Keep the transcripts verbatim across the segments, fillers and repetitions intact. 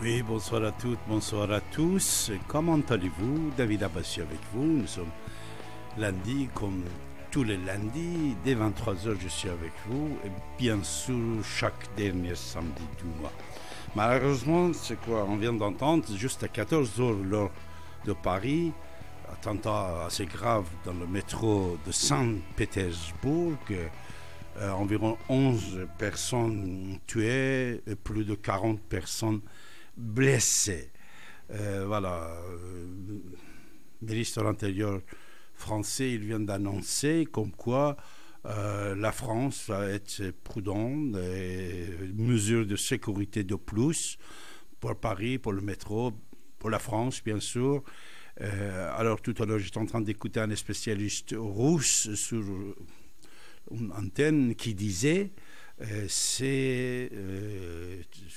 Oui, bonsoir à toutes, bonsoir à tous. Comment allez-vous? David Abbassi avec vous. Nous sommes lundi, comme tous les lundis. Dès vingt-trois heures, je suis avec vous. Et bien sûr, chaque dernier samedi du mois. Malheureusement, c'est quoi? On vient d'entendre, juste à quatorze heures, l'heure de Paris, attentat assez grave dans le métro de Saint-Pétersbourg. Euh, environ onze personnes tuées et plus de quarante personnes blessés. Euh, voilà. Le ministre de l'Intérieur français, il vient d'annoncer comme quoi euh, la France va être prudente, et mesures de sécurité de plus pour Paris, pour le métro, pour la France, bien sûr. Euh, alors, tout à l'heure, j'étais en train d'écouter un spécialiste russe sur une antenne qui disait euh, c'est euh,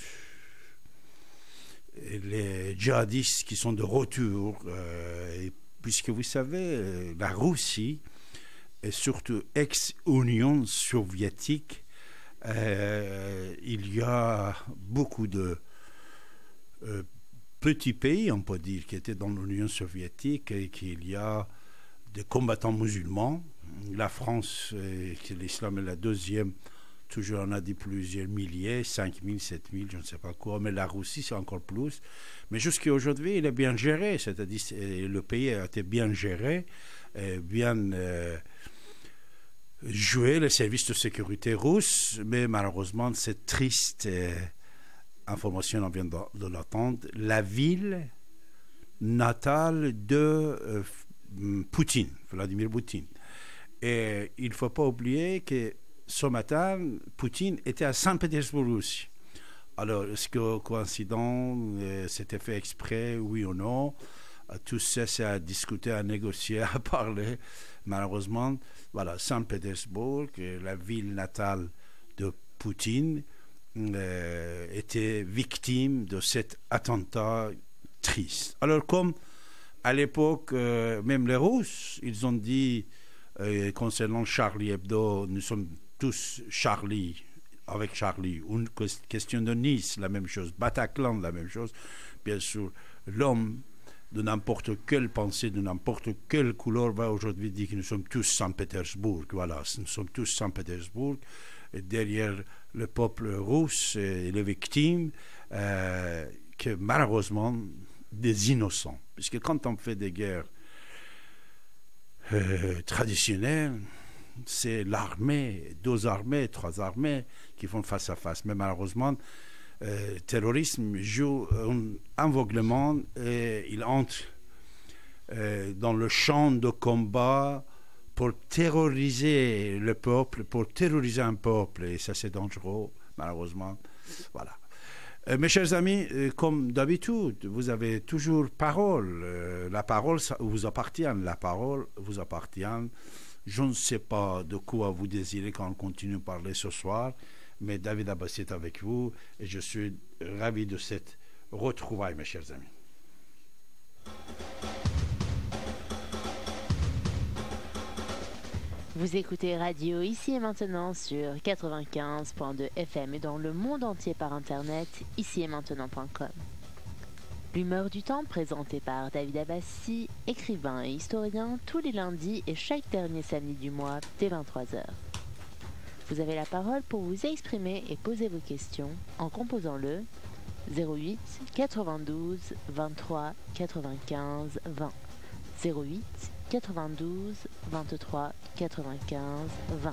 les djihadistes qui sont de retour, euh, et puisque vous savez, la Russie, et surtout ex-Union soviétique, euh, il y a beaucoup de euh, petits pays, on peut dire, qui étaient dans l'Union soviétique, et qu'il y a des combattants musulmans. La France, euh, l'islam est la deuxième. Toujours, on a dit plusieurs milliers, cinq mille, sept mille, je ne sais pas quoi, mais la Russie, c'est encore plus. Mais jusqu'à aujourd'hui, il est bien géré, c'est-à-dire que le pays a été bien géré, bien euh, joué, les services de sécurité russes, mais malheureusement, c'est triste. Euh, information, on vient de, de l'attendre. La ville natale de euh, Poutine, Vladimir Poutine. Et il ne faut pas oublier que ce matin, Poutine était à Saint-Pétersbourg aussi. Alors, est-ce que coïncident, euh, c'était fait exprès, oui ou non? Tout ça, c'est à discuter, à négocier, à parler. Malheureusement, voilà, Saint-Pétersbourg, la ville natale de Poutine, euh, était victime de cet attentat triste. Alors, comme à l'époque, euh, même les Russes, ils ont dit, euh, concernant Charlie Hebdo, nous sommes tous Charlie, avec Charlie. Une question de Nice, la même chose. Bataclan, la même chose. Bien sûr, l'homme de n'importe quelle pensée, de n'importe quelle couleur, va aujourd'hui dire que nous sommes tous Saint-Pétersbourg. Voilà, nous sommes tous Saint-Pétersbourg. Et derrière le peuple russe et les victimes, euh, que malheureusement, des innocents. Puisque quand on fait des guerres euh, traditionnelles, c'est l'armée, deux armées, trois armées qui font face à face. Mais malheureusement, le euh, terrorisme joue un aveuglement et il entre euh, dans le champ de combat pour terroriser le peuple, pour terroriser un peuple. Et ça, c'est dangereux, malheureusement. Voilà. Euh, mes chers amis, euh, comme d'habitude, vous avez toujours parole. Euh, la parole ça vous appartient. La parole vous appartient. Je ne sais pas de quoi vous désirez quand on continue à parler ce soir, mais David Abbassi est avec vous et je suis ravi de cette retrouvaille, mes chers amis. Vous écoutez Radio Ici et Maintenant sur quatre-vingt-quinze point deux F M et dans le monde entier par Internet, ici et maintenant point com. L'humeur du temps présentée par David Abbassi, écrivain et historien, tous les lundis et chaque dernier samedi du mois dès vingt-trois heures. Vous avez la parole pour vous exprimer et poser vos questions en composant le zéro huit quatre-vingt-douze vingt-trois quatre-vingt-quinze vingt. zéro huit quatre-vingt-douze vingt-trois quatre-vingt-quinze vingt.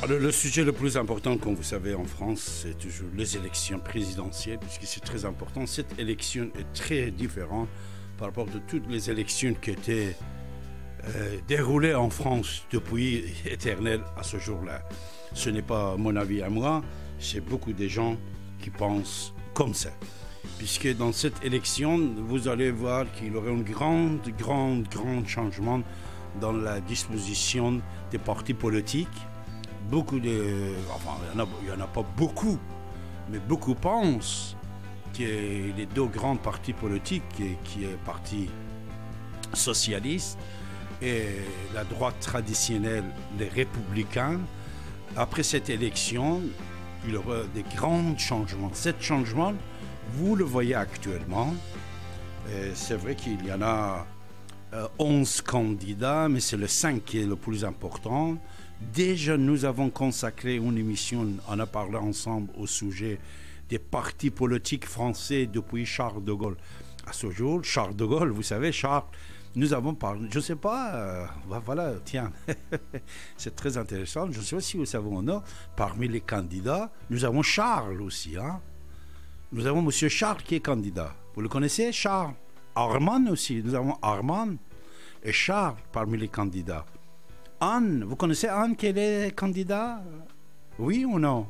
Alors, le sujet le plus important, comme vous savez, en France, c'est toujours les élections présidentielles, puisque c'est très important. Cette élection est très différente par rapport à toutes les élections qui étaient euh, déroulées en France depuis éternel à ce jour-là. Ce n'est pas mon avis à moi, c'est beaucoup de gens qui pensent comme ça. Puisque dans cette élection, vous allez voir qu'il y aura un grand, grand, grand changement dans la disposition des partis politiques. Beaucoup de... Enfin, il n'y en, en a pas beaucoup, mais beaucoup pensent que les deux grands partis politiques, qui est le Parti socialiste et la droite traditionnelle, les républicains, après cette élection, il y aura des grands changements. Cet changement, vous le voyez actuellement. C'est vrai qu'il y en a euh, onze candidats, mais c'est le cinq qui est le plus important. Déjà, nous avons consacré une émission, on a parlé ensemble au sujet des partis politiques français depuis Charles de Gaulle. À ce jour, Charles de Gaulle, vous savez, Charles, nous avons parlé, je ne sais pas, euh, voilà, tiens, c'est très intéressant, je ne sais pas si vous savez ou non, parmi les candidats, nous avons Charles aussi, hein. Nous avons M. Charles qui est candidat. Vous le connaissez, Charles? Armand aussi, nous avons Armand et Charles parmi les candidats. Anne, vous connaissez Anne qui est candidat? Oui ou non?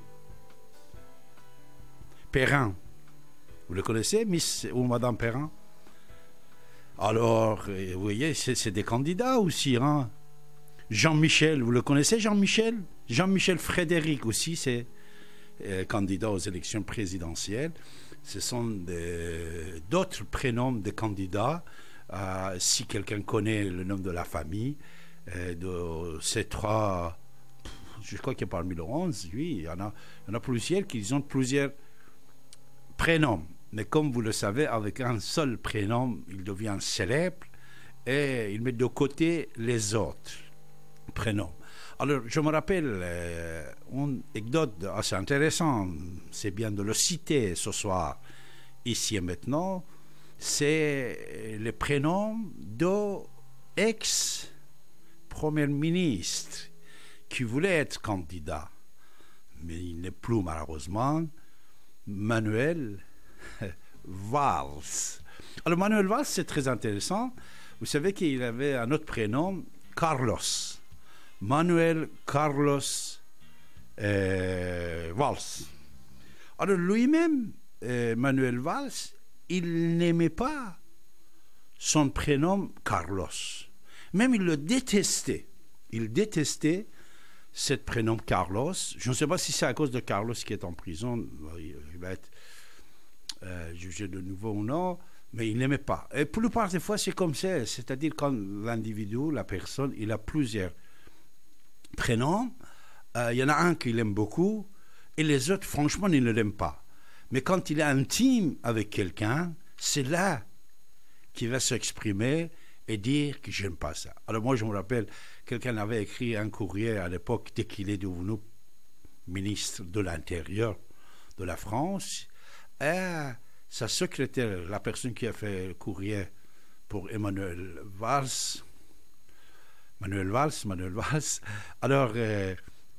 Perrin, vous le connaissez, Miss ou Madame Perrin? Alors, vous voyez, c'est des candidats aussi. Hein? Jean-Michel, vous le connaissez, Jean-Michel? Jean-Michel Frédéric aussi, c'est euh, candidat aux élections présidentielles. Ce sont d'autres prénoms de candidats. Euh, si quelqu'un connaît le nom de la famille, euh, de ces trois, je crois qu'il y a parmi les onze, oui, il y en a, il y en a plusieurs qui ont plusieurs prénoms. Mais comme vous le savez, avec un seul prénom, il devient célèbre et il met de côté les autres prénoms. Alors, je me rappelle euh, une anecdote assez intéressante, c'est bien de le citer ce soir, ici et maintenant, c'est le prénom de ex-premier ministre qui voulait être candidat, mais il n'est plus malheureusement, Manuel Valls. Alors Manuel Valls, c'est très intéressant. Vous savez qu'il avait un autre prénom, Carlos. Manuel Carlos euh, Valls. Alors lui-même, euh, Manuel Valls, il n'aimait pas son prénom Carlos. Même il le détestait. Il détestait ce prénom Carlos. Je ne sais pas si c'est à cause de Carlos qui est en prison. Il va être euh, jugé de nouveau ou non. Mais il n'aimait pas. Et pour la plupart des fois, c'est comme ça. C'est-à-dire quand l'individu, la personne, il a plusieurs prénoms. Euh, il y en a un qu'il aime beaucoup et les autres, franchement, il ne l'aime pas. Mais quand il est intime avec quelqu'un, c'est là qu'il va s'exprimer et dire que j'aime pas ça. Alors moi, je me rappelle, quelqu'un avait écrit un courrier à l'époque, dès qu'il est devenu ministre de l'Intérieur de la France, et sa secrétaire, la personne qui a fait le courrier pour Emmanuel Valls, Manuel Valls, Manuel Valls, alors euh,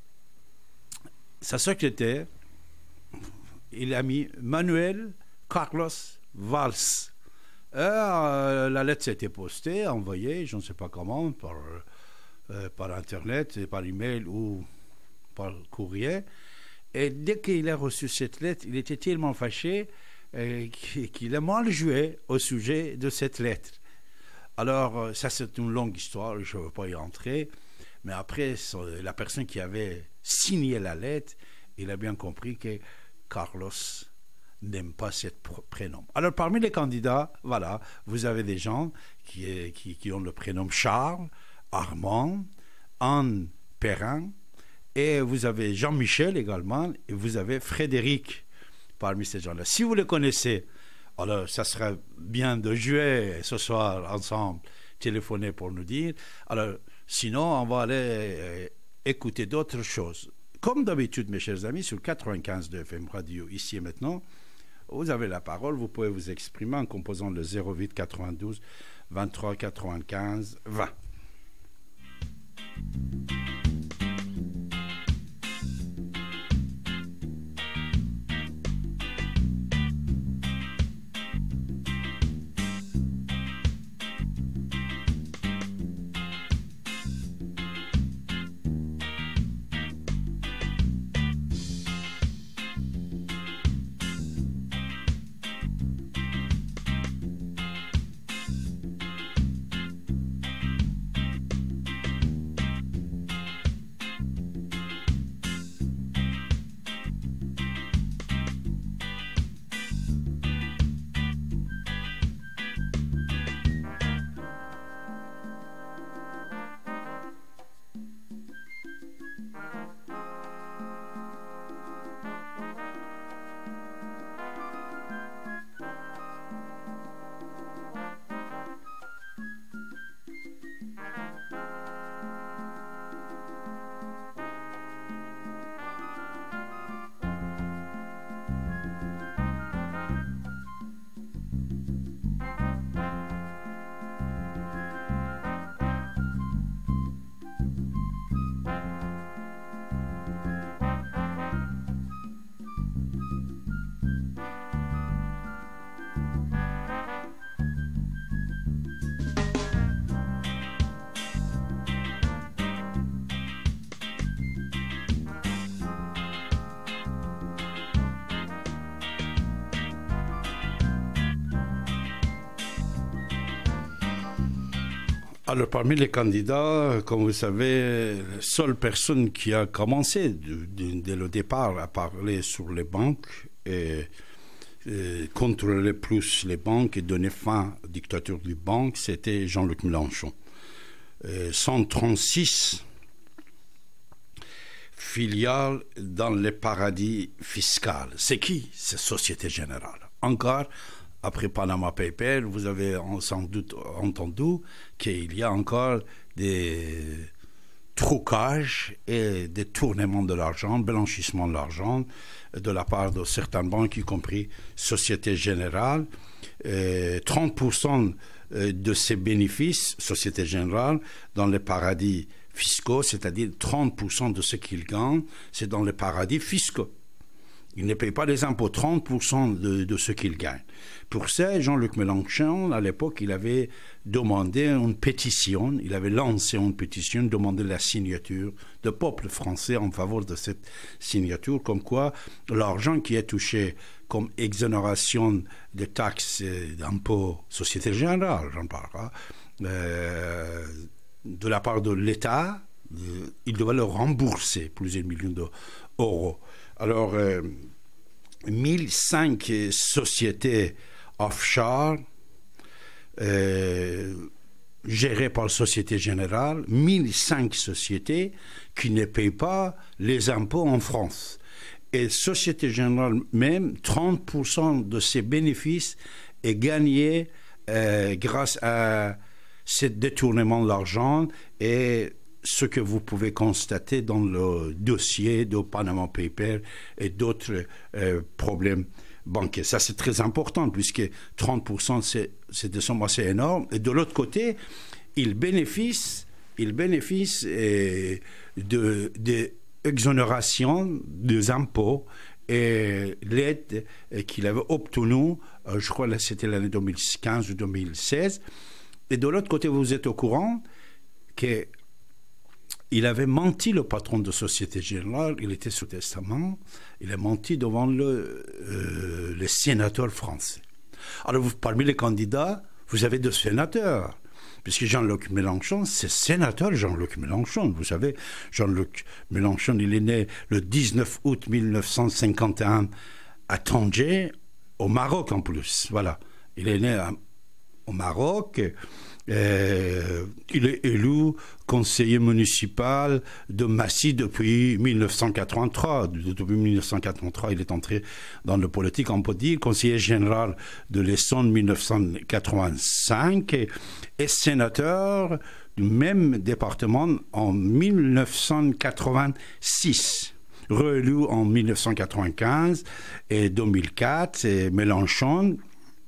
sa secrétaire, il a mis Manuel Carlos Valls. Et, euh, la lettre s'était postée, envoyée, je ne sais pas comment, par, euh, par Internet, par email ou par courrier. Et dès qu'il a reçu cette lettre, il était tellement fâché euh, qu'il a mal joué au sujet de cette lettre. Alors, ça c'est une longue histoire, je ne veux pas y entrer. Mais après, la personne qui avait signé la lettre, il a bien compris que Carlos n'aime pas ce prénom. Alors, parmi les candidats, voilà, vous avez des gens qui, qui, qui ont le prénom Charles, Armand, Anne Perrin, et vous avez Jean-Michel également, et vous avez Frédéric parmi ces gens-là. Si vous les connaissez, alors ça serait bien de jouer ce soir ensemble, téléphoner pour nous dire. Alors, sinon, on va aller euh, écouter d'autres choses. Comme d'habitude, mes chers amis, sur quatre-vingt-quinze de F M Radio, ici et maintenant, vous avez la parole, vous pouvez vous exprimer en composant le zéro huit quatre-vingt-douze vingt-trois quatre-vingt-quinze vingt. Alors, parmi les candidats, comme vous savez, la seule personne qui a commencé dès le départ à parler sur les banques et, et contrôler plus les banques et donner fin à la dictature des banques, c'était Jean-Luc Mélenchon. Et cent trente-six filiales dans les paradis fiscaux. C'est qui? C'est Société Générale. Encore, après Panama Papers, vous avez sans doute entendu qu'il y a encore des trucages et des tournements de l'argent, blanchissement de l'argent de la part de certaines banques, y compris Société Générale. Et trente pour cent de ses bénéfices, Société Générale, dans les paradis fiscaux, c'est-à-dire trente pour cent de ce qu'il gagne, c'est dans les paradis fiscaux. Il ne paye pas les impôts, trente pour cent de, de ce qu'il gagne. Pour ça, Jean-Luc Mélenchon, à l'époque, il avait demandé une pétition, il avait lancé une pétition, demandé la signature du peuple français en faveur de cette signature, comme quoi l'argent qui est touché comme exonération de taxes et d'impôts, Société Générale, j'en parle, hein, euh, de la part de l'État, euh, il devait le rembourser, plusieurs millions d'euros. Alors, euh, mille cinq sociétés offshore euh, gérées par la Société Générale, mille cinq sociétés qui ne payent pas les impôts en France. Et Société Générale même, trente pour cent de ses bénéfices est gagné euh, grâce à ce détournement de l'argent et ce que vous pouvez constater dans le dossier de Panama Papers et d'autres euh, problèmes bancaires. Ça, c'est très important, puisque trente pour cent, c'est, c'est des sommes assez énormes. Et de l'autre côté, ils bénéficient, ils bénéficient euh, de, de exonération des impôts et l'aide qu'il avait obtenue, euh, je crois que c'était l'année deux mille quinze ou deux mille seize. Et de l'autre côté, vous êtes au courant que il avait menti, le patron de Société Générale, il était sous testament, il a menti devant le, euh, les sénateurs français. Alors, vous, parmi les candidats, vous avez deux sénateurs, puisque Jean-Luc Mélenchon, c'est sénateur Jean-Luc Mélenchon. Vous savez, Jean-Luc Mélenchon, il est né le dix-neuf août mille neuf cent cinquante et un à Tanger, au Maroc en plus. Voilà, il est né à, au Maroc. Euh, il est élu conseiller municipal de Massy depuis mille neuf cent quatre-vingt-trois. Depuis mille neuf cent quatre-vingt-trois, il est entré dans le politique, on peut dire, conseiller général de l'Essonne mille neuf cent quatre-vingt-cinq et, et sénateur du même département en mille neuf cent quatre-vingt-six. Réélu en mille neuf cent quatre-vingt-quinze et deux mille quatre, et Mélenchon.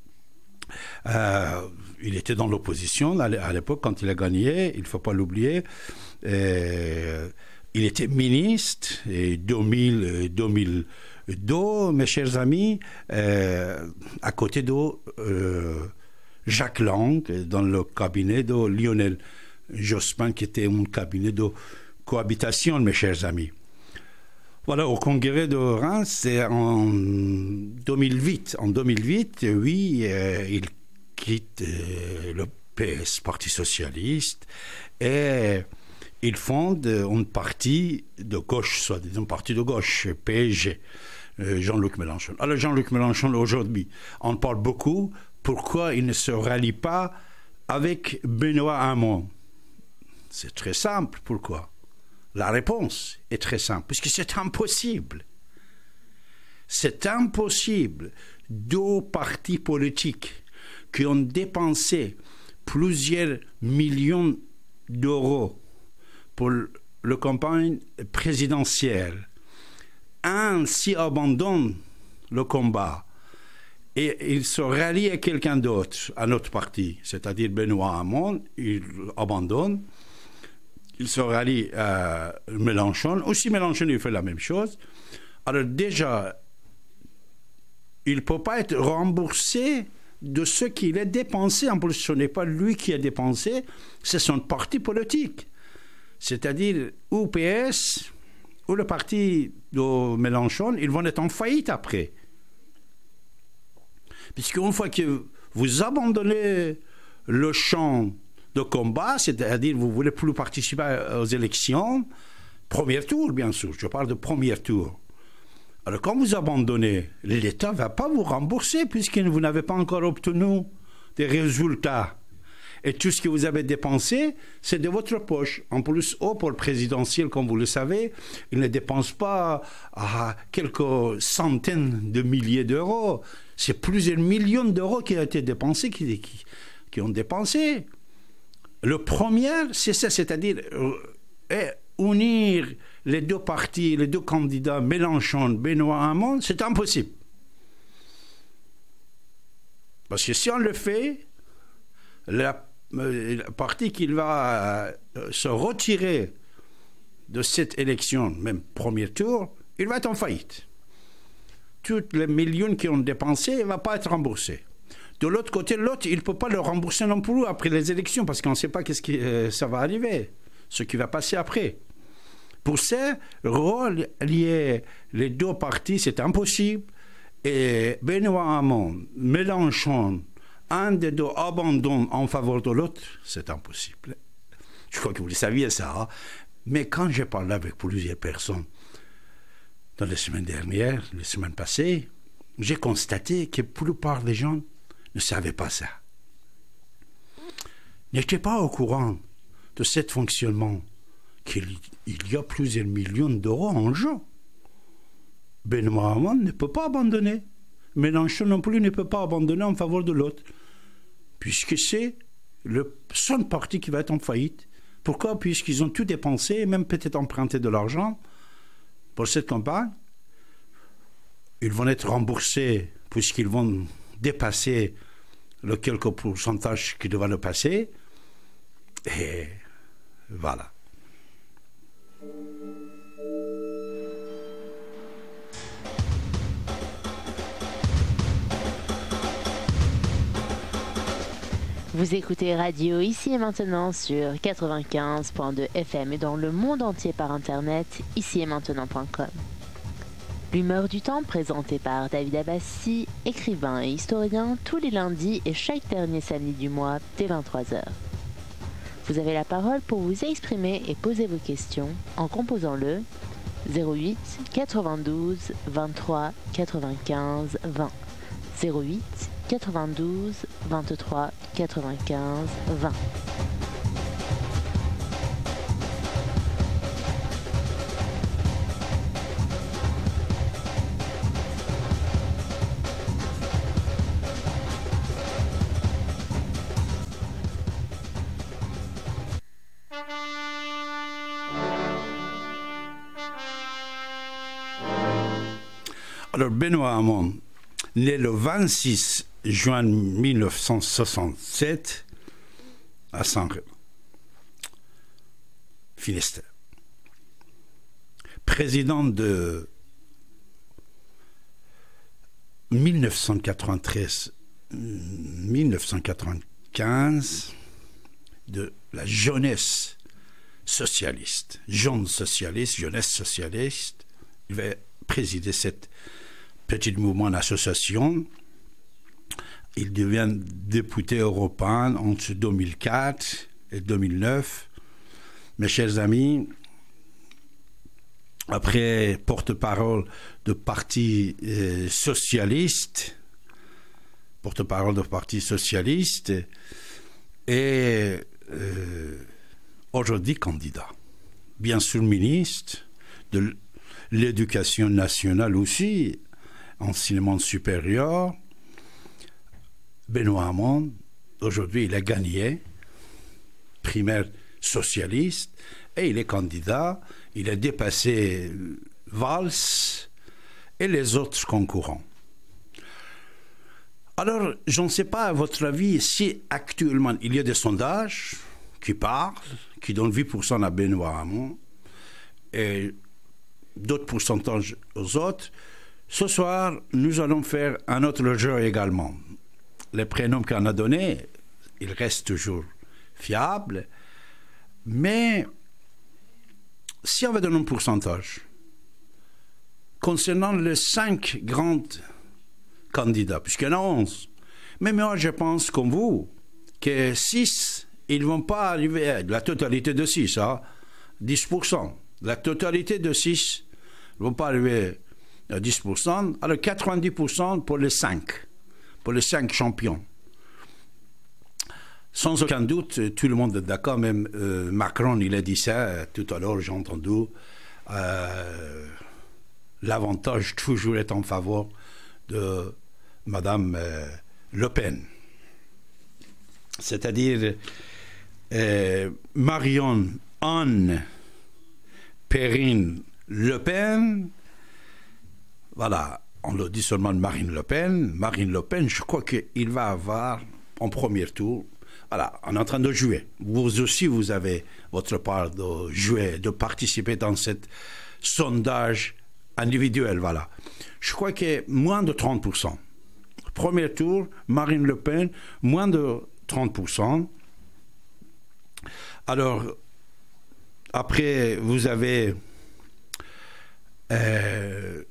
Euh, il était dans l'opposition à l'époque quand il a gagné, il ne faut pas l'oublier. Euh, il était ministre et deux mille, deux mille deux, mes chers amis, euh, à côté de euh, Jacques Lang, dans le cabinet de Lionel Jospin, qui était un cabinet de cohabitation, mes chers amis. Voilà, au congrès de Reims, c'est en deux mille huit. En deux mille huit, oui, euh, il quitte euh, le P S, Parti Socialiste, et il fonde une partie de gauche, soit disant parti de gauche, P S G, euh, Jean-Luc Mélenchon. Alors Jean-Luc Mélenchon, aujourd'hui, on parle beaucoup, pourquoi il ne se rallie pas avec Benoît Hamon? C'est très simple, pourquoi? La réponse est très simple, puisque c'est impossible. C'est impossible. Deux partis politiques qui ont dépensé plusieurs millions d'euros pour la campagne présidentielle, un s'y abandonne le combat et il se rallie à quelqu'un d'autre, à notre parti, c'est-à-dire Benoît Hamon, il abandonne. Il se rallie à Mélenchon. Aussi, Mélenchon, il fait la même chose. Alors déjà, il ne peut pas être remboursé de ce qu'il a dépensé. En plus, ce n'est pas lui qui a dépensé, c'est son parti politique. C'est-à-dire, ou P S, ou le parti de Mélenchon, ils vont être en faillite après. Puisqu'une fois que vous abandonnez le champ de combat, c'est-à-dire vous ne voulez plus participer aux élections, premier tour, bien sûr, je parle de premier tour. Alors, quand vous abandonnez, l'État ne va pas vous rembourser puisque vous n'avez pas encore obtenu des résultats. Et tout ce que vous avez dépensé, c'est de votre poche. En plus, oh, pour le présidentiel, comme vous le savez, il ne dépense pas à quelques centaines de milliers d'euros. C'est plusieurs millions d'euros qui ont été dépensés, qui, qui, qui ont dépensé. Le premier, c'est ça, c'est-à-dire euh, unir les deux partis, les deux candidats, Mélenchon, Benoît Hamon, c'est impossible. Parce que si on le fait, la le parti qui va euh, se retirer de cette élection, même premier tour, il va être en faillite. Tous les millions qui ont dépensé, il ne va pas être remboursé. De l'autre côté, l'autre, il ne peut pas le rembourser non plus après les élections, parce qu'on ne sait pas qu'est-ce qui euh, ça va arriver, ce qui va passer après. Pour ça, relier les deux partis, c'est impossible. Et Benoît Hamon, Mélenchon, un des deux abandonne en faveur de l'autre, c'est impossible. Je crois que vous le saviez ça. Hein? Mais quand j'ai parlé avec plusieurs personnes dans les semaines dernières, les semaines passées, j'ai constaté que la plupart des gens ne savaient pas ça. N'étaient pas au courant de ce fonctionnement, qu'il y a plusieurs millions d'euros en jeu. Benoît Hamon ne peut pas abandonner. Mélenchon non plus ne peut pas abandonner en faveur de l'autre, puisque c'est le seul parti qui va être en faillite. Pourquoi? Puisqu'ils ont tout dépensé, et même peut-être emprunté de l'argent pour cette campagne. Ils vont être remboursés puisqu'ils vont dépasser le quelques pourcentage qui doit le passer. Et voilà. Vous écoutez Radio Ici et Maintenant sur quatre-vingt-quinze point deux F M et dans le monde entier par internet, ici et maintenant point com. L'humeur du temps présentée par David Abbassi, écrivain et historien, tous les lundis et chaque dernier samedi du mois dès vingt-trois heures. Vous avez la parole pour vous exprimer et poser vos questions en composant le zéro huit quatre-vingt-douze vingt-trois quatre-vingt-quinze vingt. zéro huit quatre-vingt-douze vingt-trois quatre-vingt-quinze vingt. Alors, Benoît Hamon, né le vingt-six juin mille neuf cent soixante-sept à Saint-Rémy, Finistère. Président de mille neuf cent quatre-vingt-treize à mille neuf cent quatre-vingt-quinze de la jeunesse socialiste, jeune socialiste, jeunesse socialiste. Il va présider cette petit mouvement d'association. Il devient député européen entre deux mille quatre et deux mille neuf. Mes chers amis, après porte-parole du Parti euh, socialiste, porte-parole du Parti socialiste, et euh, aujourd'hui candidat. Bien sûr, ministre de l'éducation nationale aussi, enseignement supérieur. Benoît Hamon, aujourd'hui, il a gagné, primaire socialiste, et il est candidat. Il a dépassé Valls et les autres concurrents. Alors, je ne sais pas, à votre avis, si actuellement il y a des sondages qui parlent, qui donnent huit pour cent à Benoît Hamon et d'autres pourcentages aux autres. Ce soir, nous allons faire un autre jeu également. Les prénoms qu'on a donnés, ils restent toujours fiables, mais si on va donner un pourcentage concernant les cinq grands candidats, puisqu'il y en a onze, mais moi je pense comme vous que six ils ne vont pas arriver à la totalité de six, hein, dix pour cent. La totalité de six ne vont pas arriver à dix pour cent, alors quatre-vingt-dix pour cent pour les cinq, pour les cinq champions. Sans aucun doute, tout le monde est d'accord, même euh, Macron, il a dit ça euh, tout à l'heure, j'ai entendu. Euh, L'avantage toujours est en faveur de Madame euh, Le Pen. C'est-à-dire euh, Marion Anne Perrine Le Pen, voilà, on le dit seulement Marine Le Pen. Marine Le Pen, je crois qu'il va avoir en premier tour. Voilà, on est en train de jouer. Vous aussi, vous avez votre part de jouer, de participer dans ce sondage individuel, voilà. Je crois que moins de trente pour cent. Premier tour, Marine Le Pen, moins de trente pour cent. Alors, après, vous avez euh,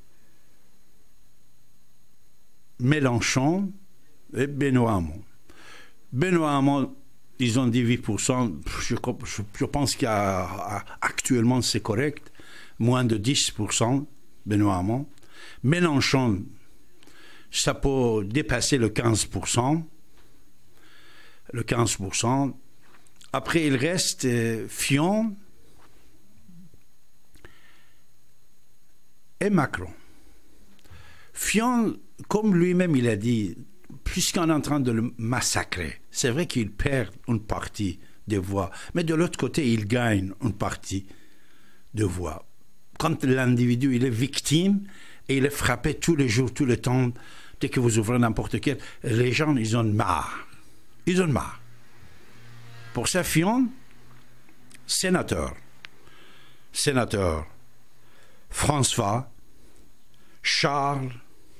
Mélenchon et Benoît Hamon. Benoît Hamon, ils ont dit huit pour cent. Je, je, je pense qu'actuellement, c'est correct. Moins de dix pour cent, Benoît Hamon. Mélenchon, ça peut dépasser le quinze pour cent. Le quinze pour cent. Après, il reste euh, Fillon et Macron. Fillon, comme lui-même il a dit, puisqu'on est en train de le massacrer, c'est vrai qu'il perd une partie des voix, mais de l'autre côté, il gagne une partie de voix. Quand l'individu il est victime et il est frappé tous les jours, tout le temps, dès que vous ouvrez n'importe quel, les gens, ils ont marre. Ils ont marre. Pour ça, Fillon, sénateur, sénateur, François, Charles,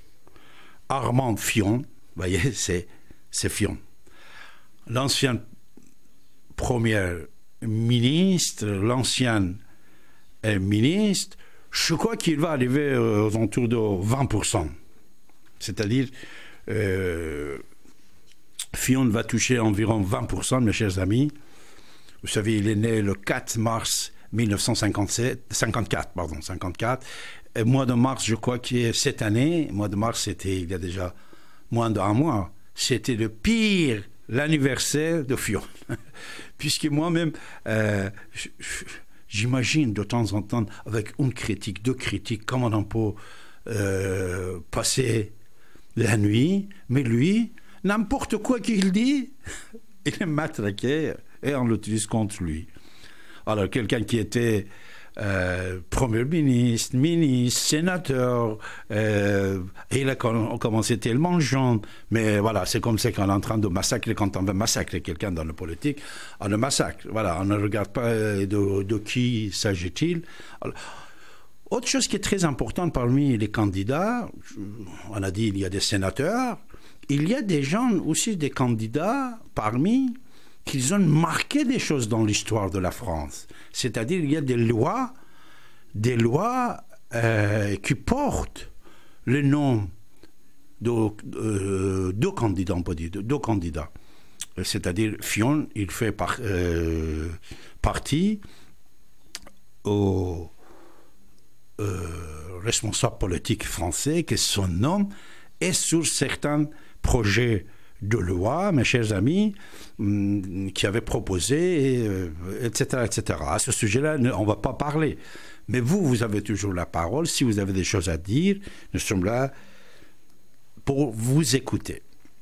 Armand Fillon, vous voyez, c'est Fillon. L'ancien premier ministre, l'ancien ministre, je crois qu'il va arriver aux alentours de vingt pour cent. C'est-à-dire, euh, Fillon va toucher environ vingt pour cent, mes chers amis. Vous savez, il est né le quatre mars mille neuf cent cinquante-sept, cinquante-quatre, pardon, cinquante-quatre. Et mois de mars, je crois que cette année, mois de mars, c'était il y a déjà moins d'un mois, c'était le pire, l'anniversaire de Fillon. Puisque moi-même, euh, j'imagine de temps en temps, avec une critique, deux critiques, comment on peut euh, passer la nuit, mais lui, n'importe quoi qu'il dit, il est matraqué et on l'utilise contre lui. Alors, quelqu'un qui était euh, Premier ministre, ministre, sénateur, euh, et il a commencé tellement jeune, mais voilà, c'est comme ça qu'on est en train de massacrer, quand on veut massacrer quelqu'un dans la politique, on le massacre. Voilà, on ne regarde pas de, de qui s'agit-il. Alors, autre chose qui est très importante parmi les candidats, on a dit il y a des sénateurs, il y a des gens aussi, des candidats parmi qui ont marqué des choses dans l'histoire de la France. C'est-à-dire il y a des lois, des lois euh, qui portent le nom de euh, deux candidats, on peut dire, deux candidats. C'est-à-dire Fillon, il fait par, euh, partie au euh, responsable politique français, que son nom est sur certains projets de loi, mes chers amis, qui avaient proposé, et cetera, et cetera. À ce sujet-là, on ne va pas parler. Mais vous, vous avez toujours la parole. Si vous avez des choses à dire, nous sommes là pour vous écouter.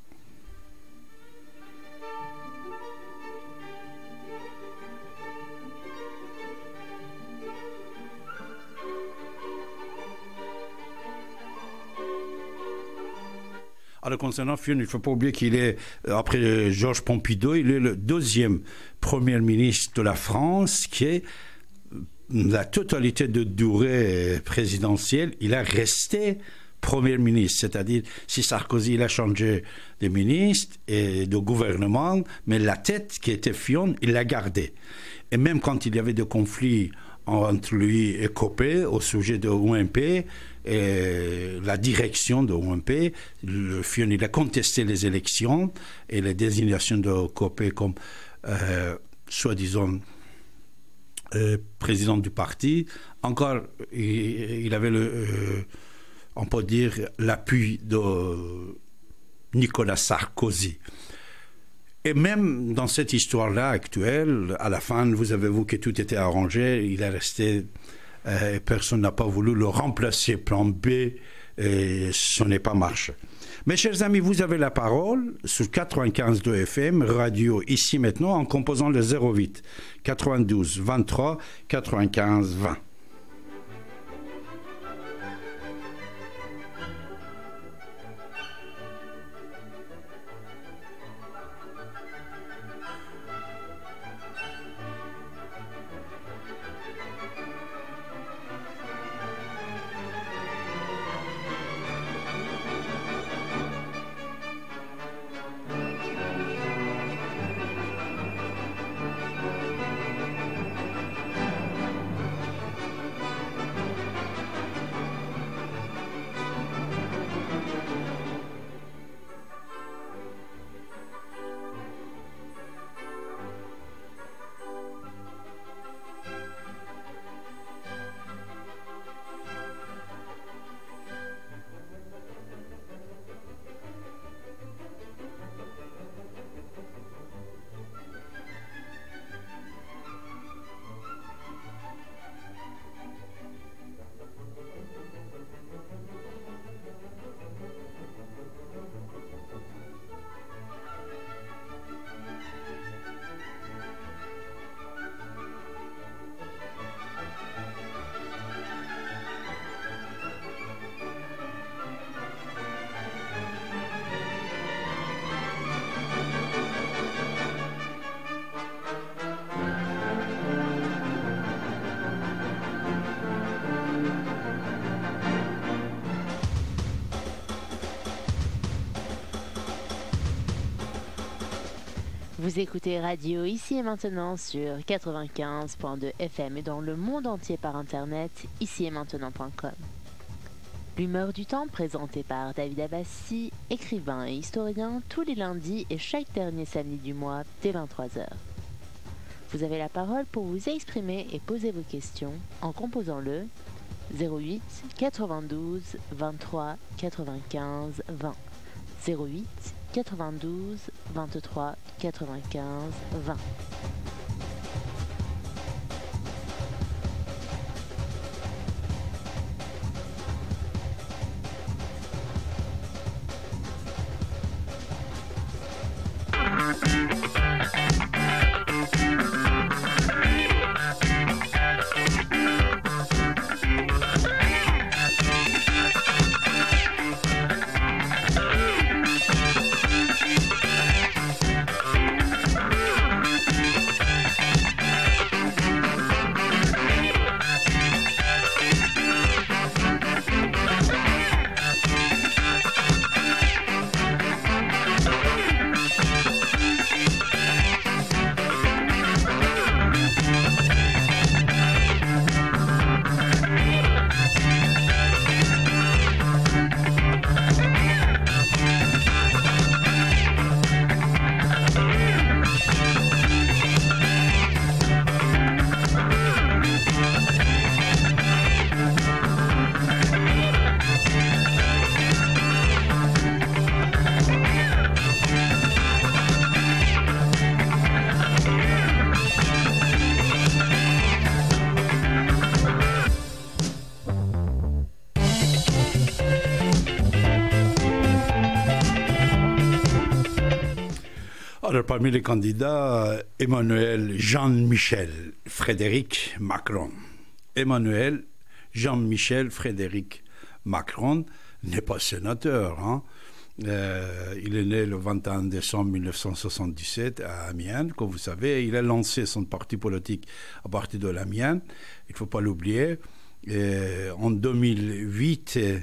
Alors, concernant Fillon, il ne faut pas oublier qu'il est, après Georges Pompidou, il est le deuxième Premier ministre de la France qui est la totalité de durée présidentielle. Il a resté Premier ministre, c'est-à-dire si Sarkozy il a changé de ministre et de gouvernement, mais la tête qui était Fillon, il l'a gardée. Et même quand il y avait des conflits entre lui et Copé au sujet de l'O M P, et la direction de l'O M P, le Fillon il a contesté les élections et les désignations de Copé comme euh, soi-disant euh, président du parti. Encore, il, il avait, le, euh, on peut dire, l'appui de Nicolas Sarkozy. Et même dans cette histoire-là actuelle, à la fin, vous avez vu que tout était arrangé, il est resté, euh, personne n'a pas voulu le remplacer, plan B, et ce n'est pas marché. Mes chers amis, vous avez la parole sur quatre-vingt-quinze point deux F M, radio ici maintenant, en composant le zéro huit quatre-vingt-douze vingt-trois quatre-vingt-quinze vingt. Vous écoutez Radio ici et maintenant sur quatre-vingt-quinze point deux F M et dans le monde entier par internet, ici et maintenant point com. L'humeur du temps présentée par David Abbassi, écrivain et historien, tous les lundis et chaque dernier samedi du mois dès vingt-trois heures. Vous avez la parole pour vous exprimer et poser vos questions en composant le zéro huit quatre-vingt-douze vingt-trois quatre-vingt-quinze vingt. zéro huit quatre-vingt-douze vingt-trois quatre-vingt-quinze vingt. Alors, parmi les candidats, Emmanuel Jean-Michel Frédéric Macron. Emmanuel Jean-Michel Frédéric Macron n'est pas sénateur. Hein. Euh, il est né le vingt et un décembre mille neuf cent soixante-dix-sept à Amiens, comme vous savez. Il a lancé son parti politique à partir de l'Amiens. Il ne faut pas l'oublier. Et en deux mille huit, euh,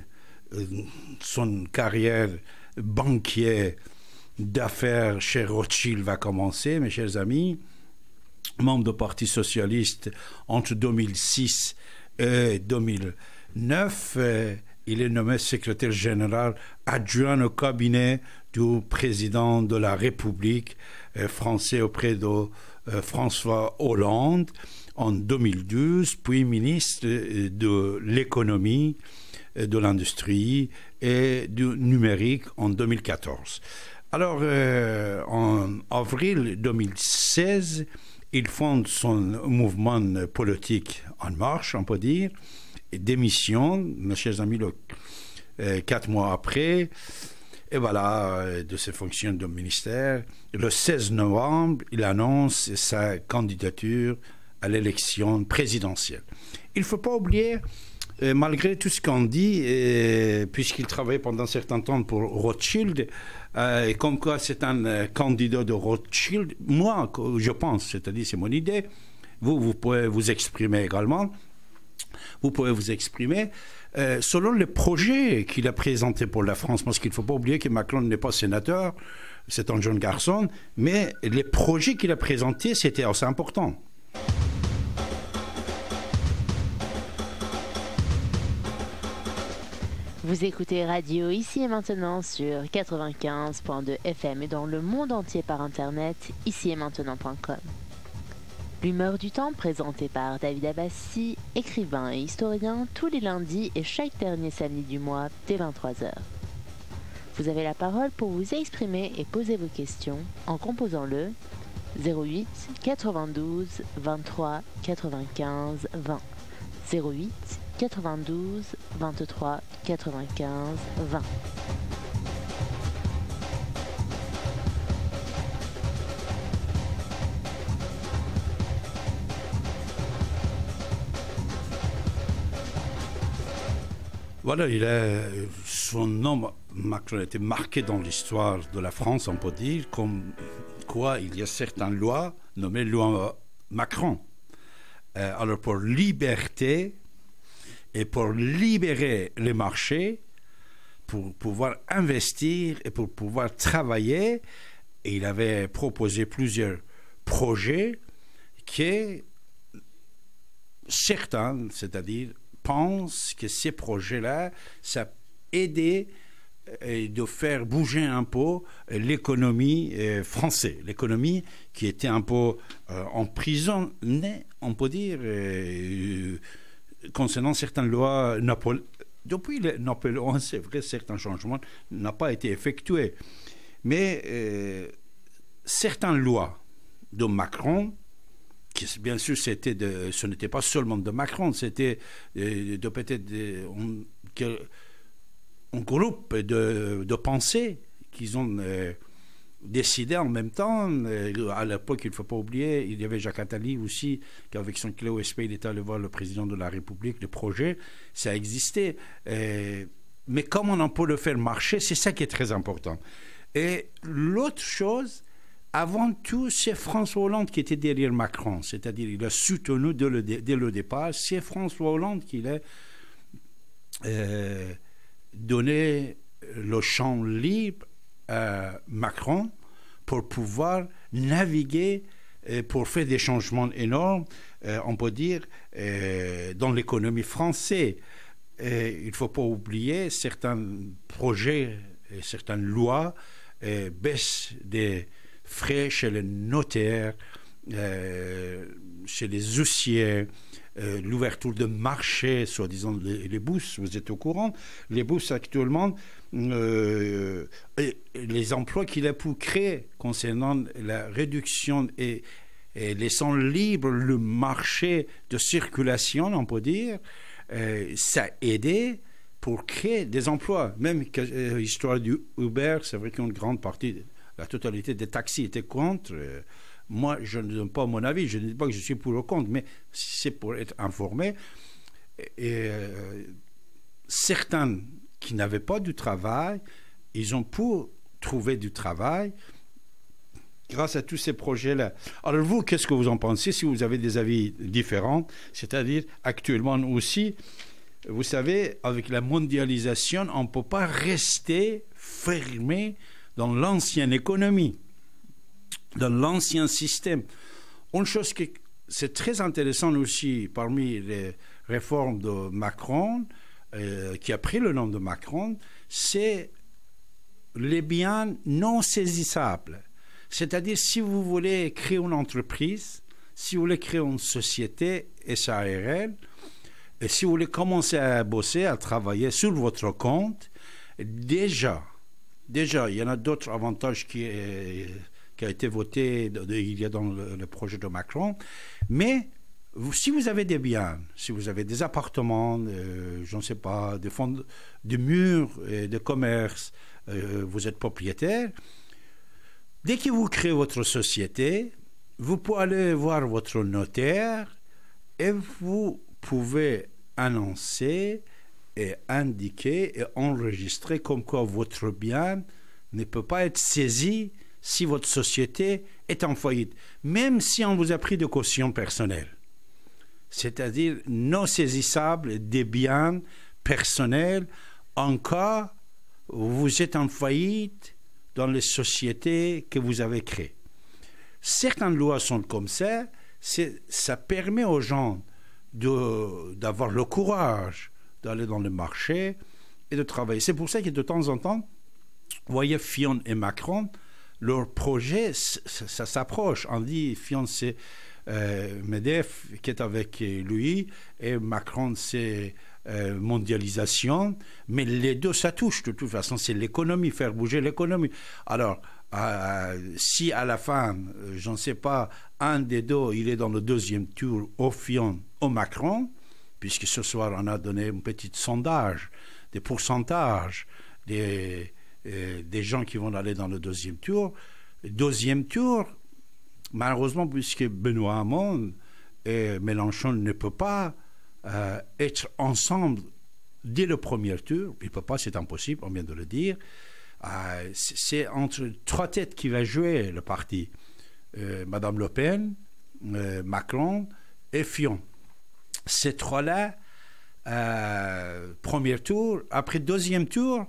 son carrière banquier d'affaires chez Rothschild va commencer, mes chers amis. Membre du Parti socialiste entre deux mille six et deux mille neuf, euh, il est nommé secrétaire général adjoint au cabinet du président de la République euh, français auprès de euh, François Hollande en deux mille douze, puis ministre de l'économie, de l'industrie et du numérique en deux mille quatorze. Alors, euh, en avril deux mille seize, il fonde son mouvement politique En Marche, on peut dire, et démissionne, mes chers amis, le, euh, quatre mois après, et voilà, euh, de ses fonctions de ministère. Le seize novembre, il annonce sa candidature à l'élection présidentielle. Il ne faut pas oublier, euh, malgré tout ce qu'on dit, euh, puisqu'il travaillait pendant un certain temps pour Rothschild, euh, et comme quoi c'est un euh, candidat de Rothschild, moi, je pense, c'est-à-dire c'est mon idée, vous, vous pouvez vous exprimer également, vous pouvez vous exprimer euh, selon les projets qu'il a présentés pour la France, parce qu'il ne faut pas oublier que Macron n'est pas sénateur, c'est un jeune garçon, mais les projets qu'il a présentés, c'était assez important. Vous écoutez Radio Ici et Maintenant sur quatre-vingt-quinze point deux F M et dans le monde entier par Internet, ici et maintenant point com. L'humeur du temps présentée par David Abbassi, écrivain et historien, tous les lundis et chaque dernier samedi du mois dès vingt-trois heures. Vous avez la parole pour vous exprimer et poser vos questions en composant le zéro huit quatre-vingt-douze vingt-trois quatre-vingt-quinze vingt. zéro huit quatre-vingt-douze vingt-trois quatre-vingt-quinze vingt. Voilà, il a, son nom, Macron, a été marqué dans l'histoire de la France, on peut dire, comme quoi il y a certaines lois nommées loi Macron. Euh, alors pour liberté et pour libérer les marchés, pour pouvoir investir et pour pouvoir travailler, et il avait proposé plusieurs projets que certains, c'est-à-dire pensent que ces projets-là, ça aidait de faire bouger un peu l'économie française, l'économie qui était un peu euh, emprisonnée, on peut dire, euh, concernant certaines lois Napoléon. Depuis le Napoléon, c'est vrai, certains changements n'ont pas été effectués. Mais euh, certaines lois de Macron, qui bien sûr, c'était de, ce n'était pas seulement de Macron, c'était de, de peut-être de, on, que, un groupe de, de pensées qu'ils ont euh, décidé en même temps. Euh, à l'époque, il ne faut pas oublier, il y avait Jacques Attali aussi, qui avec son clé O S P, il était allé voir le président de la République, le projet, ça existait. Euh, mais comment on peut le faire marcher, c'est ça qui est très important. Et l'autre chose, avant tout, c'est François Hollande qui était derrière Macron, c'est-à-dire il a soutenu dès le, dès le départ, c'est François Hollande qui a euh, donné le champ libre à Macron pour pouvoir naviguer, et pour faire des changements énormes, euh, on peut dire, euh, dans l'économie française. Et il ne faut pas oublier certains projets et certaines lois, euh, baisse des frais chez les notaires, euh, chez les huissiers, euh, l'ouverture de marchés, soi-disant les, les bourses, vous êtes au courant, les bourses actuellement, euh, et les emplois qu'il a pu créer concernant la réduction et, et laissant libre le marché de circulation, on peut dire, euh, ça a aidé pour créer des emplois. Même que, euh, l'histoire du Uber, c'est vrai qu'une grande partie, la totalité des taxis était contre. Euh, moi, je ne donne pas mon avis, je ne dis pas que je suis pour ou contre, mais c'est pour être informé. Et, euh, certains qui n'avaient pas du travail, ils ont pu trouver du travail grâce à tous ces projets-là. Alors vous, qu'est-ce que vous en pensez si vous avez des avis différents? C'est-à-dire, actuellement aussi, vous savez, avec la mondialisation, on ne peut pas rester fermé dans l'ancienne économie, dans l'ancien système. Une chose qui c'est très intéressant aussi parmi les réformes de Macron, euh, qui a pris le nom de Macron, c'est les biens non saisissables. C'est-à-dire, si vous voulez créer une entreprise, si vous voulez créer une société S A R L, et si vous voulez commencer à bosser, à travailler sur votre compte, déjà, déjà, il y en a d'autres avantages qui, est, qui a été voté de, de, il y a dans le, le projet de Macron, mais vous, si vous avez des biens, si vous avez des appartements, euh, je ne sais pas, des fonds, de, des murs, euh, de commerce, euh, vous êtes propriétaire, dès que vous créez votre société, vous pouvez aller voir votre notaire et vous pouvez annoncer et indiquer et enregistrer comme quoi votre bien ne peut pas être saisi si votre société est en faillite, même si on vous a pris de caution personnelle. C'est-à-dire non saisissable des biens personnels en cas où vous êtes en faillite dans les sociétés que vous avez créées. Certaines lois sont comme ça, ça permet aux gens de, d'avoir le courage d'aller dans le marché et de travailler. C'est pour ça que de temps en temps, vous voyez Fillon et Macron, leur projet, ça, ça s'approche. On dit Fillon, c'est euh, MEDEF qui est avec lui, et Macron, c'est euh, mondialisation. Mais les deux, ça touche. De toute façon, c'est l'économie, faire bouger l'économie. Alors, euh, si à la fin, euh, je ne sais pas, un des deux, il est dans le deuxième tour, au Fillon, au Macron, puisque ce soir, on a donné un petit sondage, des pourcentages des, euh, des gens qui vont aller dans le deuxième tour. Deuxième tour, malheureusement, puisque Benoît Hamon et Mélenchon ne peuvent pas euh, être ensemble dès le premier tour, ils ne peuvent pas, c'est impossible, on vient de le dire. Euh, c'est entre trois têtes qui va jouer le parti. Euh, Madame Le Pen, euh, Macron et Fillon. Ces trois-là, euh, premier tour, après deuxième tour,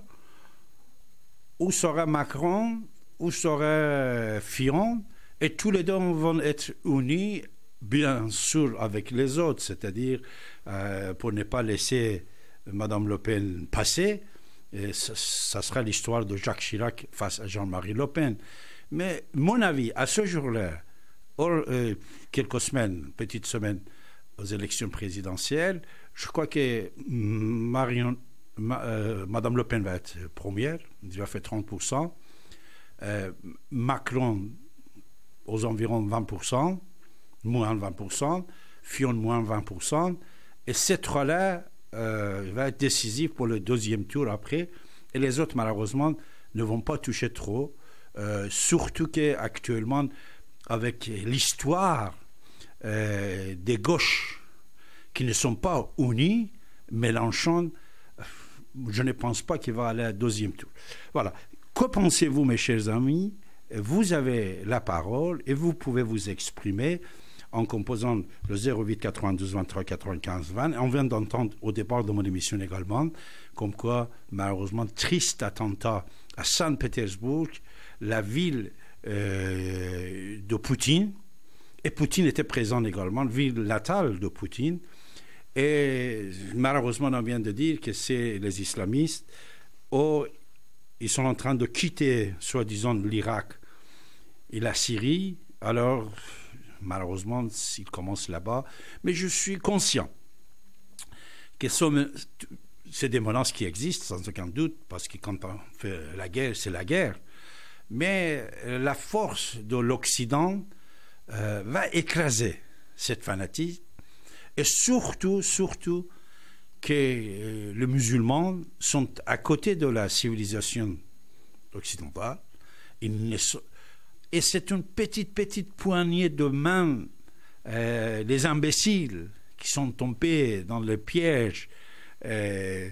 où sera Macron, où sera Fillon, et tous les deux vont être unis, bien sûr, avec les autres, c'est-à-dire euh, pour ne pas laisser Madame Le Pen passer. Et ça, ça sera l'histoire de Jacques Chirac face à Jean-Marie Le Pen. Mais mon avis, à ce jour-là, euh, quelques semaines, petites semaines, aux élections présidentielles, je crois que Marion, ma, euh, Madame Le Pen va être première, elle va faire trente pour cent, euh, Macron aux environs vingt pour cent, moins vingt pour cent, Fillon moins vingt pour cent, et ces trois-là euh, vont être décisifs pour le deuxième tour après, et les autres malheureusement ne vont pas toucher trop, euh, surtout qu'actuellement, avec l'histoire Euh, des gauches qui ne sont pas unies, Mélenchon, je ne pense pas qu'il va aller à deuxième tour. Voilà. Que pensez-vous, mes chers amis? Vous avez la parole et vous pouvez vous exprimer en composant le zéro huit quatre-vingt-douze vingt-trois quatre-vingt-quinze vingt. On vient d'entendre au départ de mon émission également, comme quoi, malheureusement, triste attentat à Saint-Pétersbourg, la ville euh, de Poutine. Et Poutine était présent également, ville natale de Poutine. Et malheureusement, on vient de dire que c'est les islamistes. Oh, ils sont en train de quitter, soi-disant, l'Irak et la Syrie. Alors, malheureusement, ils commencent là-bas. Mais je suis conscient que c'est des menaces qui existent, sans aucun doute, parce que quand on fait la guerre, c'est la guerre. Mais la force de l'Occident Euh, va écraser cette fanatisme, et surtout, surtout que euh, les musulmans sont à côté de la civilisation occidentale. Ils ne sont, et c'est une petite, petite poignée de main, euh, les imbéciles qui sont tombés dans le piège euh,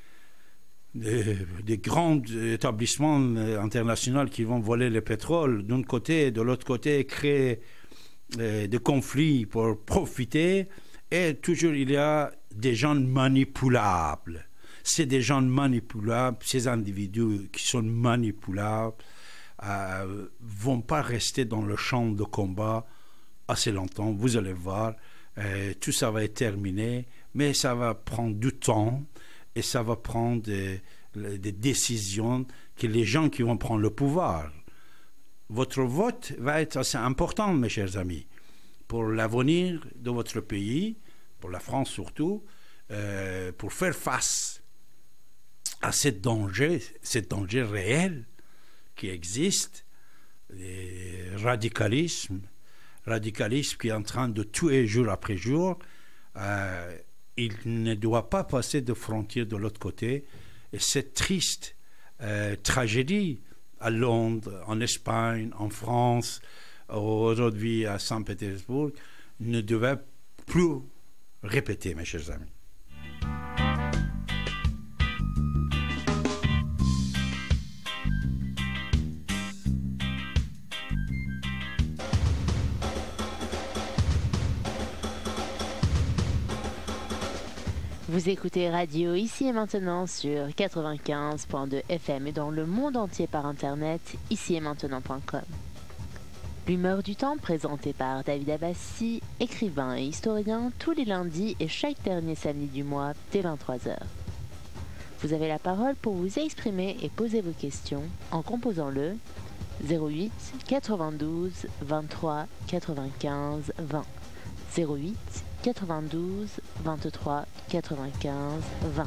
des, des grands établissements internationaux qui vont voler le pétrole d'un côté, de l'autre côté créer euh, des conflits pour profiter, et toujours il y a des gens manipulables. C'est des gens manipulables, ces individus qui sont manipulables euh, vont pas rester dans le champ de combat assez longtemps. Vous allez voir, euh, tout ça va être terminé, mais ça va prendre du temps. et ça va prendre des, des décisions que les gens qui vont prendre le pouvoir. Votre vote va être assez important, mes chers amis, pour l'avenir de votre pays, pour la France surtout, euh, pour faire face à ce danger, ce danger réel qui existe, le radicalisme, radicalisme qui est en train de tuer jour après jour. Euh, il ne doit pas passer de frontières de l'autre côté. Et cette triste euh, tragédie à Londres, en Espagne, en France, aujourd'hui à Saint-Pétersbourg, ne devait plus répéter, mes chers amis. Vous écoutez Radio Ici et Maintenant sur quatre-vingt-quinze point deux F M et dans le monde entier par internet, ici et maintenant point com. L'humeur du temps présentée par David Abbassi, écrivain et historien, tous les lundis et chaque dernier samedi du mois dès vingt-trois heures. Vous avez la parole pour vous exprimer et poser vos questions en composant le zéro huit quatre-vingt-douze vingt-trois quatre-vingt-quinze vingt. zéro huit quatre-vingt-douze vingt-trois quatre-vingt-quinze vingt.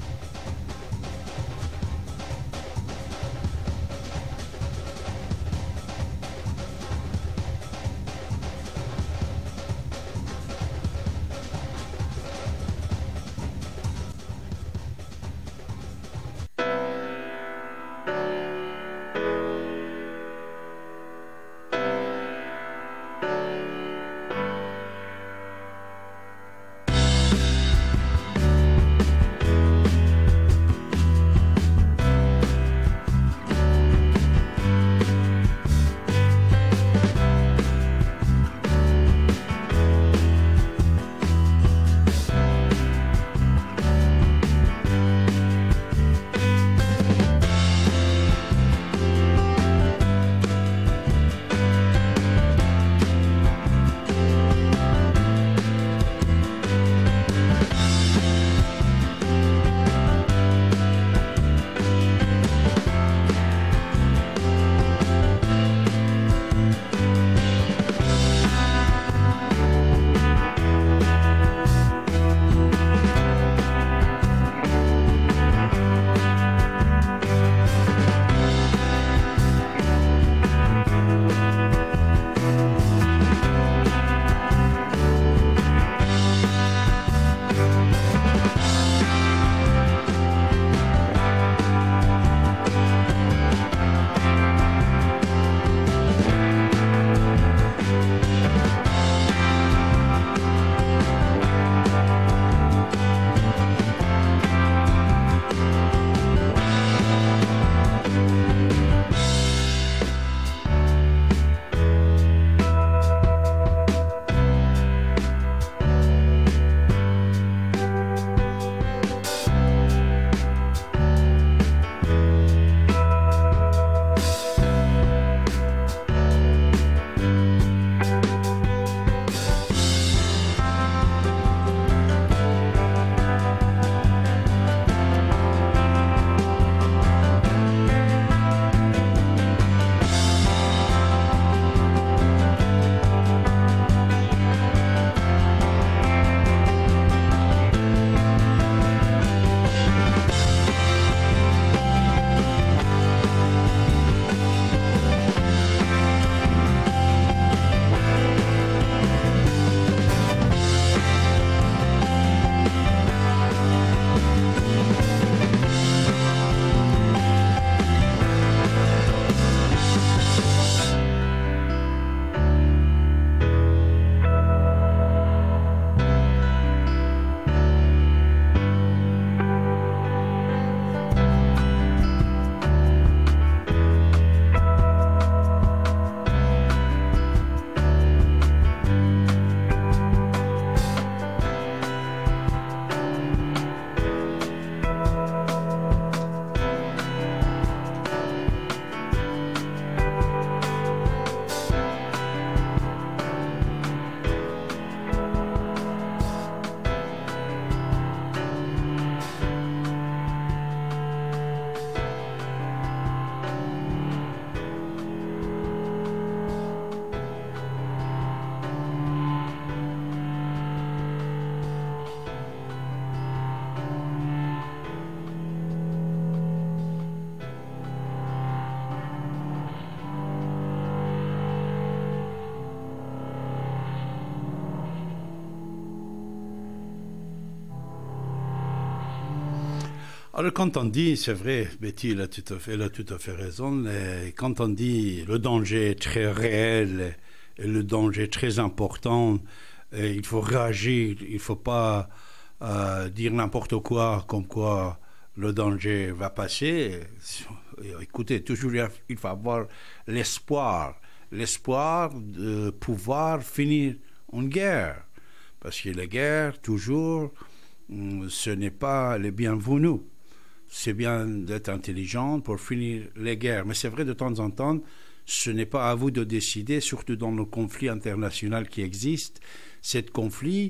Alors, quand on dit, c'est vrai, Betty elle a tout à fait, elle a tout à fait raison, et quand on dit le danger est très réel, et le danger est très important, et il faut réagir, il ne faut pas euh, dire n'importe quoi, comme quoi le danger va passer. Écoutez, toujours il faut avoir l'espoir, l'espoir de pouvoir finir une guerre, parce que la guerre, toujours, ce n'est pas le bienvenu. C'est bien d'être intelligent pour finir les guerres. Mais c'est vrai, de temps en temps, ce n'est pas à vous de décider, surtout dans le conflit international qui existe. Ce conflit,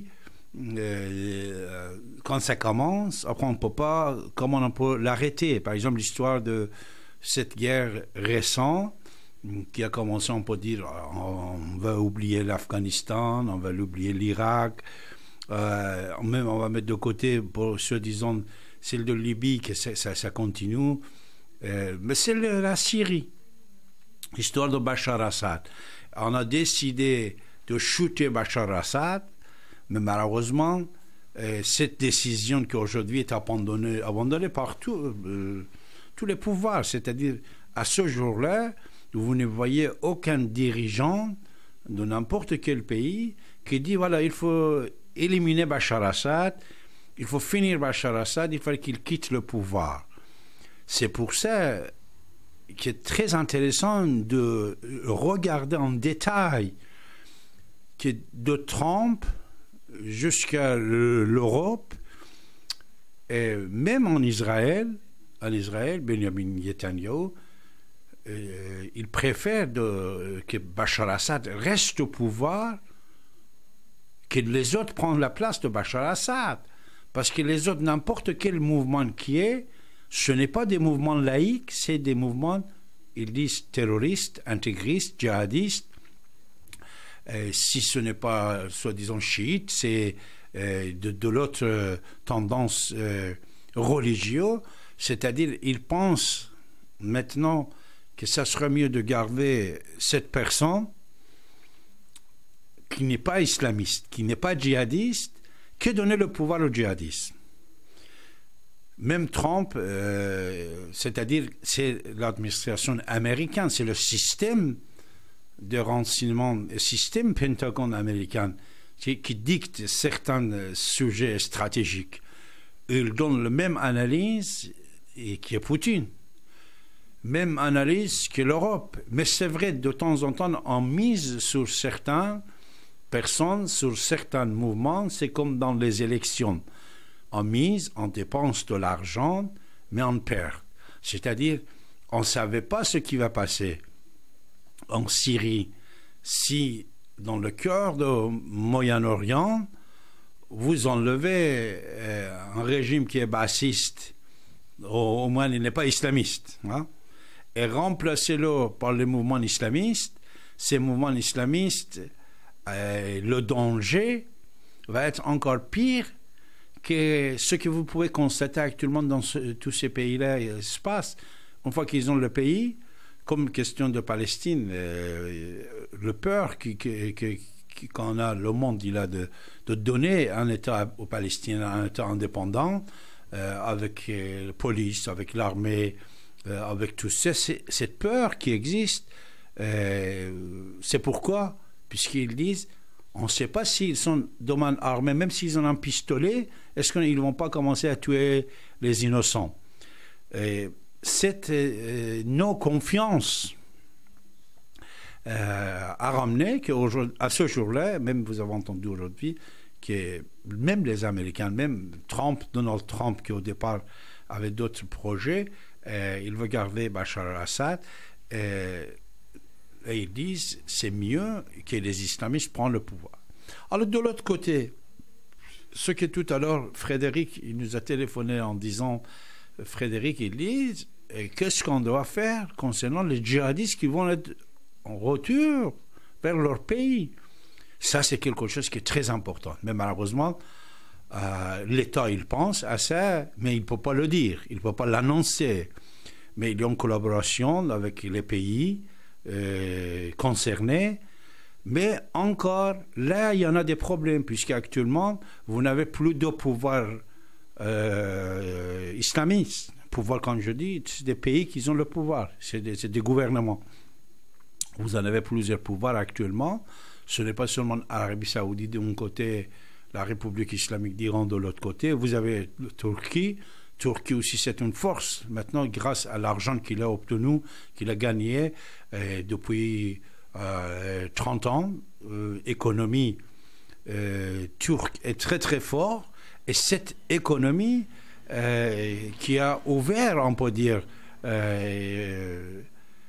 euh, quand ça commence, après on ne peut pas, comment on peut l'arrêter? Par exemple, l'histoire de cette guerre récente qui a commencé, on peut dire, on va oublier l'Afghanistan, on va oublier l'Irak, euh, même on va mettre de côté, pour ceux disant celle de Libye, que ça, ça continue, euh, mais c'est le, la Syrie, l'histoire de Bachar Assad. On a décidé de shooter Bachar Assad, mais malheureusement, euh, cette décision qui aujourd'hui est abandonnée, abandonnée par tout, euh, tous les pouvoirs, c'est-à-dire à ce jour-là, vous ne voyez aucun dirigeant de n'importe quel pays qui dit voilà, il faut éliminer Bachar Assad, il faut finir Bachar Assad, il faut qu'il quitte le pouvoir. C'est pour ça qu'il est très intéressant de regarder en détail que de Trump jusqu'à l'Europe, et même en Israël, en Israël, Benjamin Netanyahu, euh, il préfère de, que Bachar Assad reste au pouvoir, que les autres prennent la place de Bachar Assad. Parce que les autres, n'importe quel mouvement qui est, ce n'est pas des mouvements laïques, c'est des mouvements, ils disent, terroristes, intégristes, djihadistes. Euh, si ce n'est pas, soi-disant, chiite, c'est euh, de, de l'autre euh, tendance euh, religieuse. C'est-à-dire, ils pensent maintenant que ça serait mieux de garder cette personne qui n'est pas islamiste, qui n'est pas djihadiste, que donner le pouvoir aux djihadistes. Même Trump, euh, c'est-à-dire, c'est l'administration américaine, c'est le système de renseignement, le système Pentagone américain qui, qui dicte certains sujets stratégiques. Il donne la même analyse et qui est Poutine. Même analyse que l'Europe. Mais c'est vrai, de temps en temps, on mise sur certaines personnes, sur certains mouvements, c'est comme dans les élections. On mise, on dépense de l'argent, mais on perd. C'est-à-dire, on ne savait pas ce qui va passer en Syrie si, dans le cœur du Moyen-Orient, vous enlevez euh, un régime qui est bassiste, au, au moins il n'est pas islamiste, hein, et remplacez-le par les mouvements islamistes. Ces mouvements islamistes, euh, le danger va être encore pire que ce que vous pouvez constater actuellement dans ce, tous ces pays-là se passe. Une fois qu'ils ont le pays, comme question de Palestine, euh, le peur qui, qui, qui, qui, qu'on a, le monde, il a de, de donner un État aux Palestiniens, un État indépendant, euh, avec euh, la police, avec l'armée, euh, avec tout ça. C'est, cette peur qui existe, euh, c'est pourquoi, puisqu'ils disent, on ne sait pas s'ils sont domaine armés, même s'ils ont un pistolet, est-ce qu'ils ne vont pas commencer à tuer les innocents? Et cette euh, non-confiance euh, a ramené qu'à ce jour-là, même vous avez entendu aujourd'hui, que même les Américains, même Trump, Donald Trump, qui au départ avait d'autres projets, euh, il veut garder Bachar al-Assad, euh, et ils disent c'est mieux que les islamistes prennent le pouvoir. Alors de l'autre côté, ce que tout à l'heure, Frédéric, il nous a téléphoné en disant, Frédéric, il dit, qu'est-ce qu'on doit faire concernant les djihadistes qui vont être en retour vers leur pays? Ça, c'est quelque chose qui est très important. Mais malheureusement, euh, l'État, il pense à ça, mais il ne peut pas le dire, il ne peut pas l'annoncer. Mais il y a une collaboration avec les pays euh, concernés. Mais encore, là, il y en a des problèmes, puisqu'actuellement, vous n'avez plus de pouvoir euh, islamistes. Pouvoir, quand je dis, c'est des pays qui ont le pouvoir, c'est des, c'est des gouvernements. Vous en avez plusieurs pouvoirs actuellement. Ce n'est pas seulement l'Arabie Saoudite d'un côté, la République islamique d'Iran de l'autre côté. Vous avez la Turquie. Turquie aussi, c'est une force. Maintenant, grâce à l'argent qu'il a obtenu, qu'il a gagné euh, depuis euh, trente ans, euh, économie euh, turque est très très forte. Et cette économie euh, qui a ouvert, on peut dire, euh,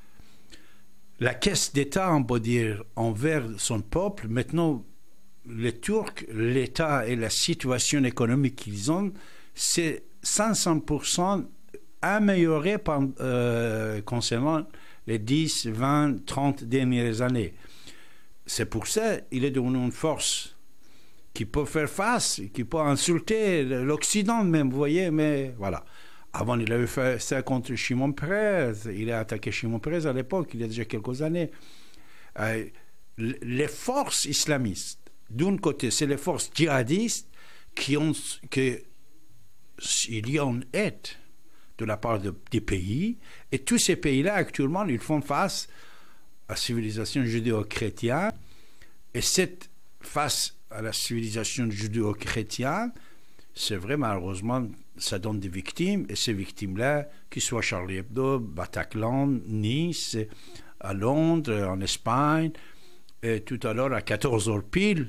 la caisse d'État, on peut dire, envers son peuple. Maintenant, les Turcs, l'État et la situation économique qu'ils ont, c'est cinq cents pour cent amélioré par, euh, concernant les dix, vingt, trente dernières années. C'est pour ça qu'il est devenu une force qui peut faire face, qui peut insulter l'Occident même, vous voyez, mais voilà. Avant, il avait fait ça contre Shimon Peres, il a attaqué Shimon Peres à l'époque, il y a déjà quelques années. Euh, les forces islamistes, d'un côté, c'est les forces djihadistes qui ont... que il y a une aide de la part de, des pays, et tous ces pays-là, actuellement, ils font face à la civilisation judéo-chrétienne, et cette face à la civilisation judéo-chrétienne, c'est vrai, malheureusement, ça donne des victimes, et ces victimes-là, qu'ils soient Charlie Hebdo, Bataclan, Nice, à Londres, en Espagne, et tout à l'heure, à quatorze heures pile,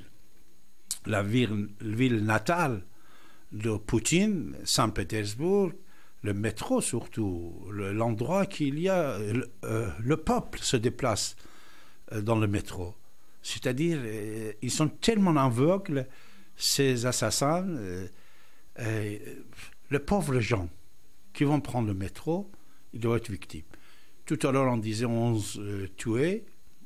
la ville, ville natale de Poutine, Saint-Pétersbourg, le métro surtout, le, l'endroit qu'il y a, le, euh, le peuple se déplace euh, dans le métro. C'est-à-dire, euh, ils sont tellement aveugles, ces assassins, euh, euh, les pauvres gens qui vont prendre le métro, ils doivent être victimes. Tout à l'heure, on disait onze euh, tués,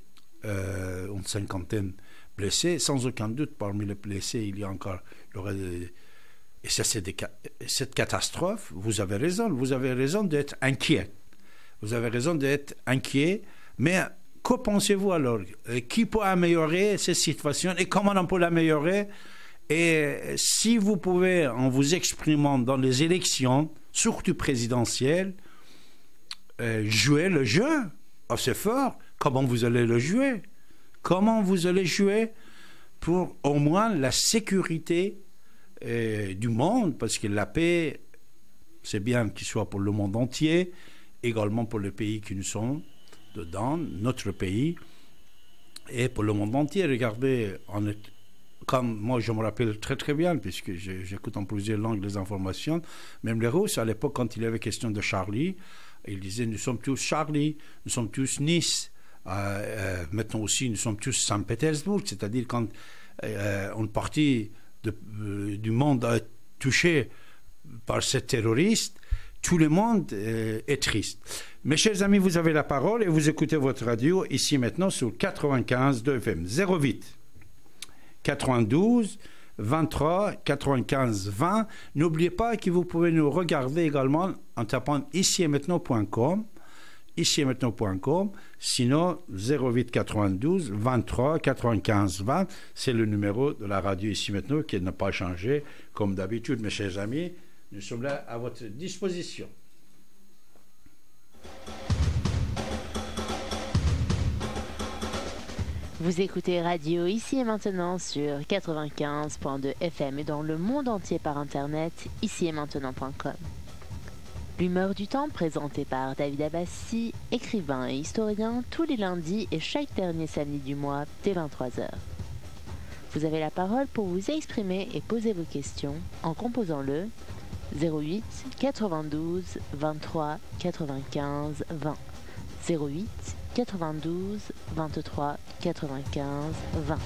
euh, une cinquantaine blessés. Sans aucun doute, parmi les blessés, il y a encore... Il y aurait des, et ça, c'est des, cette catastrophe, vous avez raison, vous avez raison d'être inquiet. Vous avez raison d'être inquiet, mais que pensez-vous alors? Qui peut améliorer cette situation et comment on peut l'améliorer? Et si vous pouvez, en vous exprimant dans les élections, surtout présidentielles, euh, jouer le jeu assez fort, comment vous allez le jouer? Comment vous allez jouer pour au moins la sécurité euh, du monde? Parce que la paix, c'est bien qu'il soit pour le monde entier, également pour les pays qui nous sont dedans, notre pays, et pour le monde entier. Regardez, on est, comme moi je me rappelle très très bien, puisque j'écoute en plusieurs langues les informations, même les Russes, à l'époque, quand il y avait question de Charlie, ils disaient nous sommes tous Charlie, nous sommes tous Nice, euh, euh, maintenant aussi nous sommes tous Saint-Pétersbourg, c'est-à-dire quand euh, une partie de, euh, du monde a touché par ces terroristes, tout le monde euh, est triste. Mes chers amis, vous avez la parole et vous écoutez votre radio ici maintenant sur quatre-vingt-quinze deux F M. zéro huit quatre-vingt-douze vingt-trois quatre-vingt-quinze vingt. N'oubliez pas que vous pouvez nous regarder également en tapant ici et maintenant point com. ici et maintenant point com. Sinon, zéro huit quatre-vingt-douze vingt-trois quatre-vingt-quinze vingt. C'est le numéro de la radio ici maintenant qui n'a pas changé. Comme d'habitude, mes chers amis, nous sommes là à votre disposition. Vous écoutez Radio ici et maintenant sur quatre-vingt-quinze point deux F M et dans le monde entier par internet, ici et maintenant point com. L'humeur du temps présentée par David Abbassi, écrivain et historien, tous les lundis et chaque dernier samedi du mois dès vingt-trois heures. Vous avez la parole pour vous exprimer et poser vos questions en composant le zéro huit quatre-vingt-douze vingt-trois quatre-vingt-quinze vingt. zéro huit quatre-vingt-douze vingt-trois quatre-vingt-quinze vingt.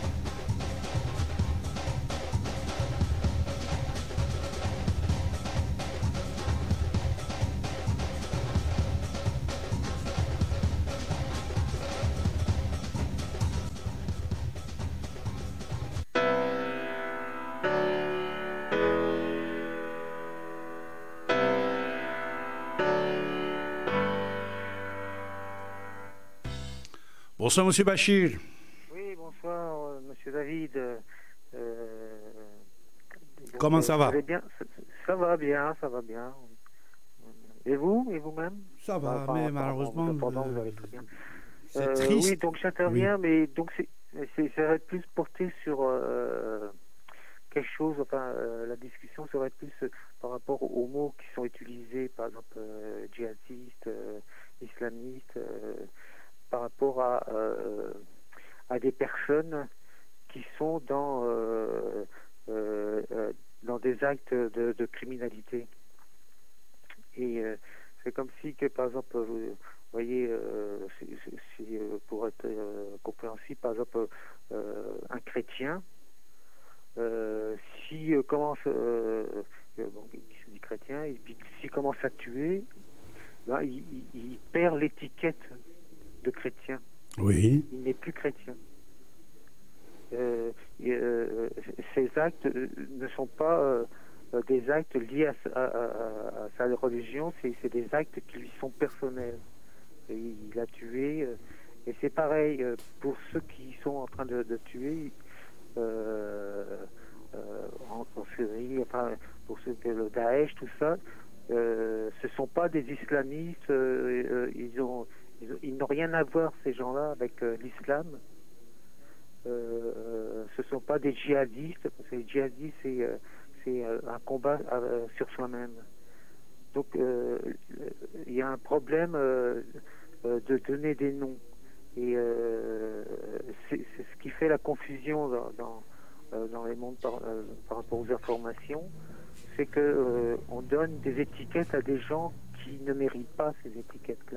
Bonsoir, Monsieur Bachir. Oui, bonsoir, euh, Monsieur David. Euh, Comment ça va? Bien, Ça va bien, ça va bien. Et vous, et vous-même? Ça va, Enfin, mais enfin, malheureusement, cependant, euh, vous allez très bien. c'est Euh, triste. Oui, donc j'interviens, mais donc c'est, c'est, ça va être plus porté sur euh, quelque chose. Enfin, euh, la discussion serait plus euh, par rapport aux mots qui sont utilisés, par exemple euh, djihadiste, euh, islamiste, euh, par rapport à euh, à des personnes qui sont dans euh, euh, euh, dans des actes de, de criminalité. Et euh, c'est comme si que, par exemple, vous voyez, euh, si, si- si, euh, pour être euh, compréhensible, par exemple, euh, un chrétien, euh, si euh, commence, euh, euh, bon, il se dit chrétien, et puis s'il commence à tuer, ben, il, il- il perd l'étiquette de chrétien. Oui. Il n'est plus chrétien. Euh, et, euh, ces actes euh, ne sont pas euh, euh, des actes liés à, sa- à- à- à sa religion, c'est c'est des actes qui lui sont personnels. Et il a tué, euh, et c'est pareil euh, pour ceux qui sont en train de, de tuer euh, euh, en, en Syrie, enfin pour ceux que le Daesh, tout ça, euh, ce sont pas des islamistes, euh, euh, ils ont, ils ont- ils n'ont rien à voir ces gens-là avec euh, l'islam. Euh, ce ne sont pas des djihadistes, parce que les djihadistes, c'est euh, c'est, euh, un combat euh, sur soi-même. Donc, euh, il y a un problème euh, euh, de donner des noms. Et euh, c'est c'est ce qui fait la confusion dans, dans, euh, dans les mondes par, euh, par rapport aux informations. C'est que euh, on donne des étiquettes à des gens qui ne méritent pas ces étiquettes-là.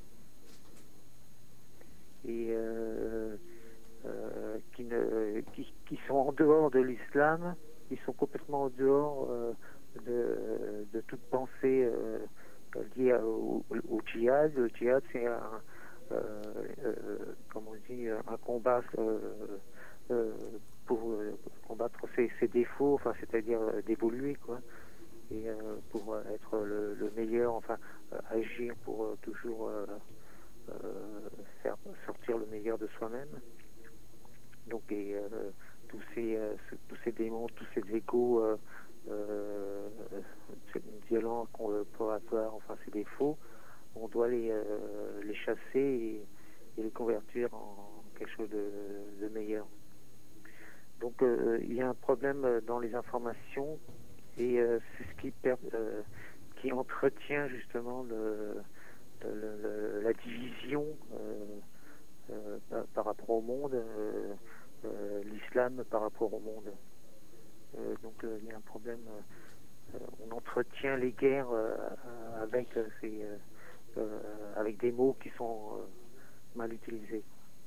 Et euh, euh, qui, ne, qui, qui sont en dehors de l'islam, qui sont complètement en dehors euh, de, de toute pensée euh, liée au, au djihad. Le djihad, c'est un, euh, euh, comment on dit, un combat euh, euh, pour euh, combattre ses, ses défauts, enfin, c'est-à-dire euh, d'évoluer, quoi, et euh, pour être le, le meilleur, enfin, euh, agir pour euh, toujours euh, euh, faire sortir le meilleur de soi-même. Donc, et, euh, tous ces euh, ce- tous ces démons, tous ces égos euh, euh, violents qu'on peut avoir, enfin ces défauts, on doit les euh, les chasser et, et les convertir en quelque chose de, de meilleur. Donc, euh, il y a un problème dans les informations et euh, c'est ce qui per- euh, qui entretient justement le, le- le- la division euh, euh, par, par rapport au monde. Euh, euh, l'islam par rapport au monde. Euh, donc euh, il y a un problème. Euh, on entretient les guerres euh, avec euh, ces, euh, euh, avec des mots qui sont euh, mal utilisés.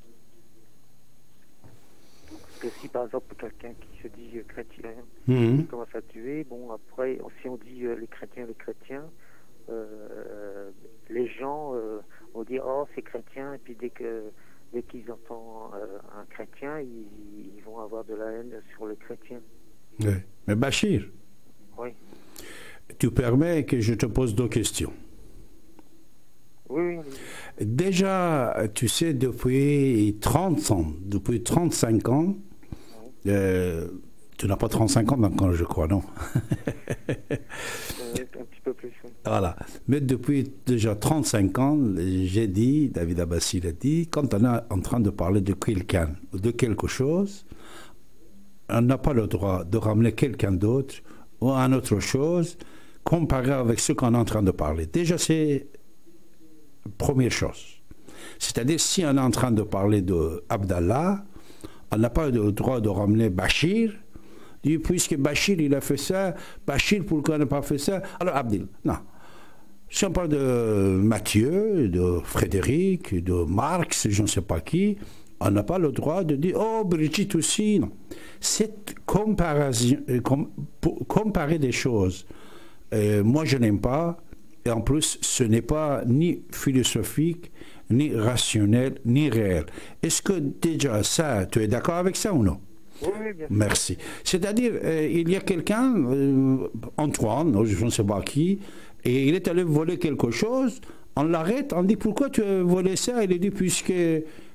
Parce que si par exemple quelqu'un qui se dit euh, chrétien Mhm. commence à tuer, bon après si on dit euh, les chrétiens, les chrétiens, euh, les gens euh, vont dire oh c'est chrétien, et puis dès que dès qu'ils entendent euh, un chrétien, ils, ils vont avoir de la haine sur le chrétien. Oui. Mais Bachir, Oui, tu permets que je te pose deux questions. oui, oui. Déjà, tu sais, depuis trente ans, depuis trente-cinq ans, euh, tu n'as pas trente-cinq ans encore, je crois, non? Euh, un petit peu plus. Oui. Voilà. Mais depuis déjà trente-cinq ans, j'ai dit, David Abbassi l'a dit, quand on est en train de parler de quelqu'un ou de quelque chose, on n'a pas le droit de ramener quelqu'un d'autre ou à une autre chose comparé avec ce qu'on est en train de parler. Déjà, c'est la première chose. C'est-à-dire, si on est en train de parler de Abdallah, on n'a pas le droit de ramener Bachir. Dit, puisque Bachir, il a fait ça, Bachir, pourquoi il n'a pas fait ça? Alors, Abdel, non. Si on parle de Mathieu, de Frédéric, de Marx, je ne sais pas qui, on n'a pas le droit de dire, oh, Brigitte aussi, non. Cette comparaison, euh, com- pour comparer des choses, euh, moi, je n'aime pas. Et en plus, ce n'est pas ni philosophique, ni rationnel, ni réel. Est-ce que déjà ça, tu es d'accord avec ça ou non? Oui, oui, bien sûr. Merci. C'est-à-dire, euh, il y a quelqu'un, euh, Antoine, je ne sais pas qui, et il est allé voler quelque chose, on l'arrête, on dit pourquoi tu as volé ça? Il dit puisque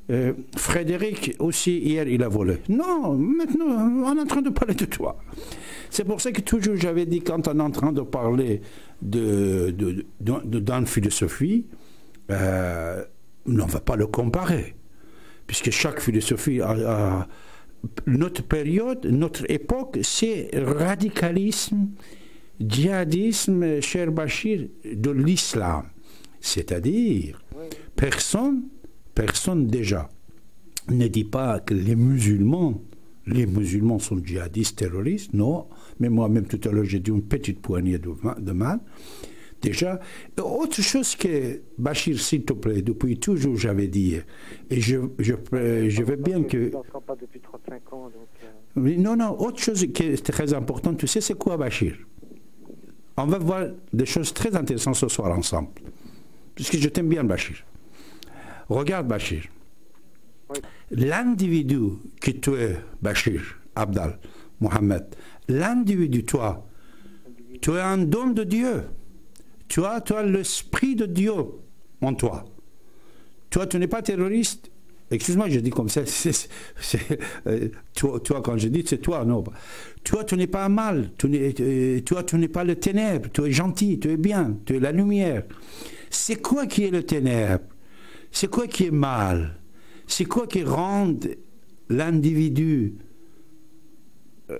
euh, Frédéric aussi, hier, il a volé. Non, maintenant, on est en train de parler de toi. C'est pour ça que toujours j'avais dit, quand on est en train de parler de, de, de, de, d'une philosophie, euh, on ne va pas le comparer. Puisque chaque philosophie a, a notre période, notre époque, c'est radicalisme, djihadisme, cher Bachir, de l'islam. C'est-à-dire, personne, personne déjà ne dit pas que les musulmans, les musulmans sont djihadistes, terroristes, non, mais moi-même tout à l'heure j'ai dit une petite poignée de, de mal. Déjà, autre chose que, Bachir, s'il te plaît, depuis toujours j'avais dit, et je, je, je veux bien que... Je n'entends pas depuis trente-cinq ans, donc... Euh... Non, non, autre chose qui est très importante, tu sais, c'est quoi, Bachir? On va voir des choses très intéressantes ce soir ensemble, puisque je t'aime bien, Bachir. Regarde, Bachir, oui. L'individu que tu es, Bachir, Abdal, Mohamed, l'individu, toi, tu es un don de Dieu. Tu as, tu as l'esprit de Dieu en toi. Toi, tu n'es pas terroriste. Excuse-moi, je dis comme ça. C'est, c'est, euh, toi, toi, quand je dis, c'est toi, non. Toi, tu n'es pas mal. Tu n'es, euh, toi, tu n'es pas le ténèbre. Tu es gentil, tu es bien, tu es la lumière. C'est quoi qui est le ténèbre? C'est quoi qui est mal? C'est quoi qui rend l'individu euh,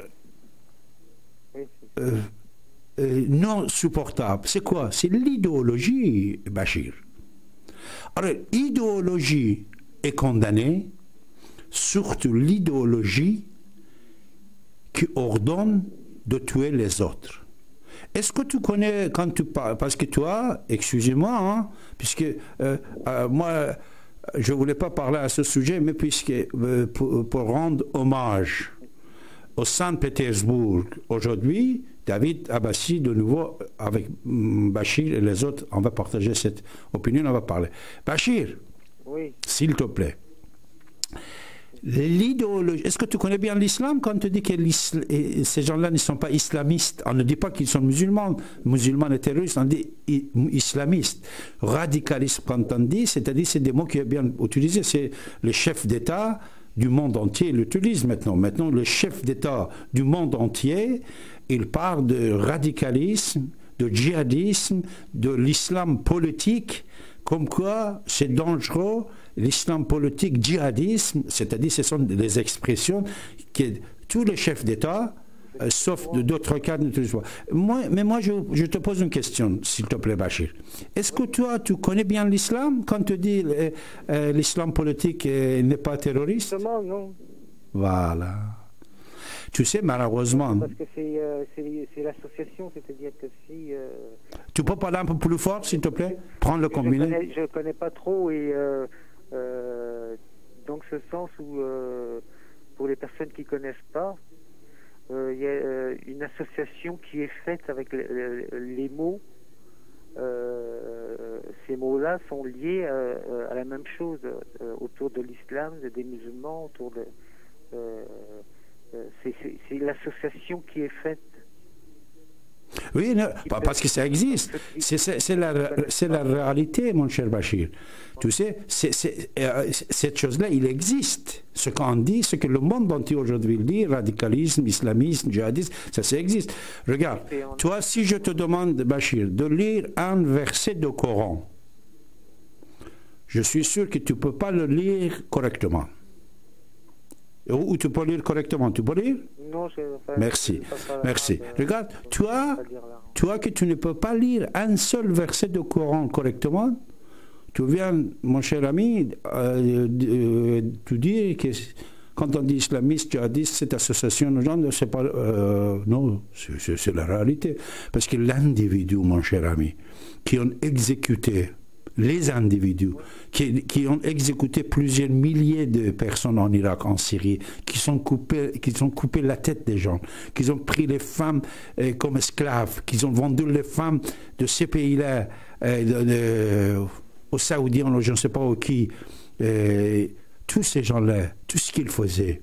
euh, Euh, non supportable? C'est quoi? C'est l'idéologie, Bachir. Alors, l'idéologie est condamnée, surtout l'idéologie qui ordonne de tuer les autres. Est-ce que tu connais, quand tu parles, parce que toi, excusez-moi, hein, puisque euh, euh, moi, je ne voulais pas parler à ce sujet, mais puisque euh, pour, pour rendre hommage au Saint-Pétersbourg aujourd'hui, David Abbassi, de nouveau, avec Bachir et les autres, on va partager cette opinion, on va parler. Bachir, oui. S'il te plaît, l'idéologie, est-ce que tu connais bien l'islam quand tu dis que ces gens-là ne sont pas islamistes? On ne dit pas qu'ils sont musulmans, musulmans et terroristes, on dit islamistes. Radicalisme, quand on dit, c'est-à-dire, c'est des mots qui sont bien utilisés, c'est le chef d'État du monde entier l'utilise maintenant. Maintenant, le chef d'État du monde entier, il parle de radicalisme, de djihadisme, de l'islam politique, comme quoi c'est dangereux, l'islam politique, djihadisme, c'est-à-dire ce sont des expressions que tous les chefs d'État, euh, sauf d'autres cas, n'utilisent pas. Moi, mais moi, je, je te pose une question, s'il te plaît, Bachir. Est-ce que toi, tu connais bien l'islam quand tu dis euh, euh, l'islam politique euh, n'est pas terroriste? Justement, non. Voilà. Tu sais, malheureusement... Parce que c'est euh, l'association, c'est-à-dire que si... Euh, tu peux parler un peu plus fort, s'il te plaît? Prendre le combiné. Je ne connais pas trop, et euh, euh, dans ce sens où, euh, pour les personnes qui ne connaissent pas, il euh, y a euh, une association qui est faite avec les, les mots. Euh, ces mots-là sont liés euh, à la même chose, euh, autour de l'islam, des musulmans, autour de... Euh, c'est l'association qui est faite. Oui, non, parce que ça existe. C'est la, la réalité, mon cher Bachir. Tu sais, c est, c est, euh, cette chose-là, il existe. Ce qu'on dit, ce que le monde entier aujourd'hui dit, radicalisme, islamisme, djihadisme, ça, ça existe. Regarde, toi, si je te demande, Bachir, de lire un verset du Coran, je suis sûr que tu ne peux pas le lire correctement. Ou tu peux lire correctement, tu peux lire? Non, je pas, Merci, pas merci. De, Regarde, toi, toi que tu ne peux pas lire un seul verset du Coran correctement, tu viens, mon cher ami, euh, euh, te dire que quand on dit islamiste, djihadiste, cette association de gens, c'est pas... Euh, non, c'est la réalité. Parce que l'individu, mon cher ami, qui ont exécuté... les individus qui, qui ont exécuté plusieurs milliers de personnes en Irak, en Syrie, qui sont coupés, qui ont coupé la tête des gens, qui ont pris les femmes euh, comme esclaves, qui ont vendu les femmes de ces pays-là euh, aux Saoudiens, je ne sais pas où qui, euh, tous ces gens-là, tout ce qu'ils faisaient,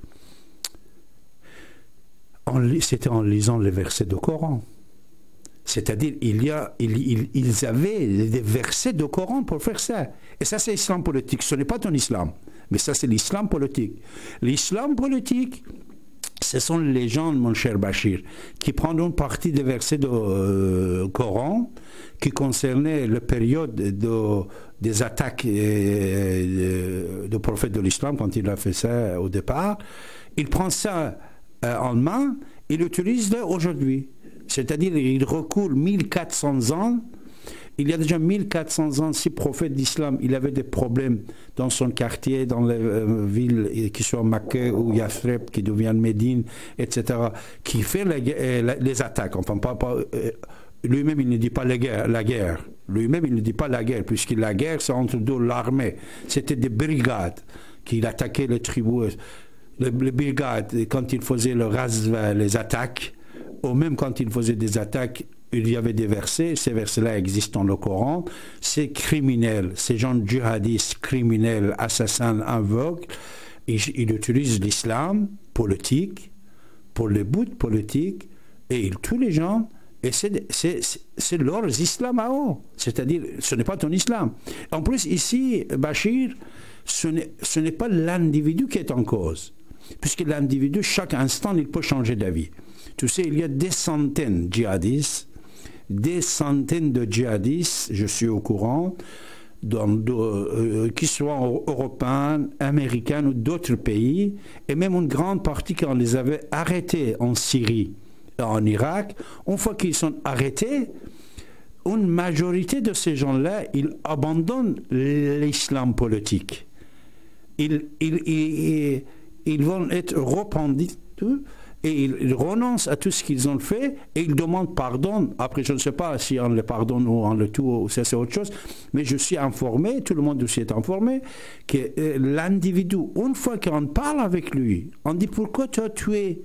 c'était en lisant les versets du Coran. C'est-à-dire, il y a, il, il, ils avaient des versets du Coran pour faire ça. Et ça, c'est l'islam politique. Ce n'est pas ton islam. Mais ça, c'est l'islam politique. L'islam politique, ce sont les gens, mon cher Bachir, qui prennent une partie des versets du euh, Coran qui concernaient la période de, des attaques euh, du prophète de l'islam quand il a fait ça au départ. Il prend ça euh, en main et l'utilise aujourd'hui. C'est-à-dire qu'il recoule mille quatre cents ans. Il y a déjà mille quatre cents ans, si le prophète d'islam, il avait des problèmes dans son quartier, dans les euh, villes qui sont Makkah ou Yathrib, qui deviennent Médine, et cetera, qui fait les, euh, les attaques. Enfin, pas, pas, euh, lui-même, il ne dit pas la guerre. La guerre. Lui-même, il ne dit pas la guerre, puisque la guerre, c'est entre deux l'armée. C'était des brigades qui attaquaient les tribus. Les, les brigades, quand ils faisaient le razva, les attaques, ou même quand ils faisaient des attaques, il y avait des versets, ces versets-là existent dans le Coran, c'est criminel, ces gens djihadistes, criminels, assassins, aveugles, ils, ils utilisent l'islam politique pour les buts politiques et ils tuent les gens et c'est, c'est, c'est leur islam à eux, c'est-à-dire ce n'est pas ton islam. En plus ici, Bachir, ce n'est, ce n'est pas l'individu qui est en cause, puisque l'individu, chaque instant, il peut changer d'avis. Tu sais, il y a des centaines de djihadistes, des centaines de djihadistes, je suis au courant, dans, de, euh, qui soient européens, américains ou d'autres pays, et même une grande partie quand on les avait arrêtés en Syrie et en Irak, une fois qu'ils sont arrêtés, une majorité de ces gens-là, ils abandonnent l'islam politique. Ils, ils, ils, ils vont être repentis et ils renoncent à tout ce qu'ils ont fait et ils demandent pardon. Après, je ne sais pas si on le pardonne ou on le tue, ou ça c'est autre chose, mais je suis informé, tout le monde aussi est informé, que euh, l'individu, une fois qu'on parle avec lui, on dit pourquoi tu as tué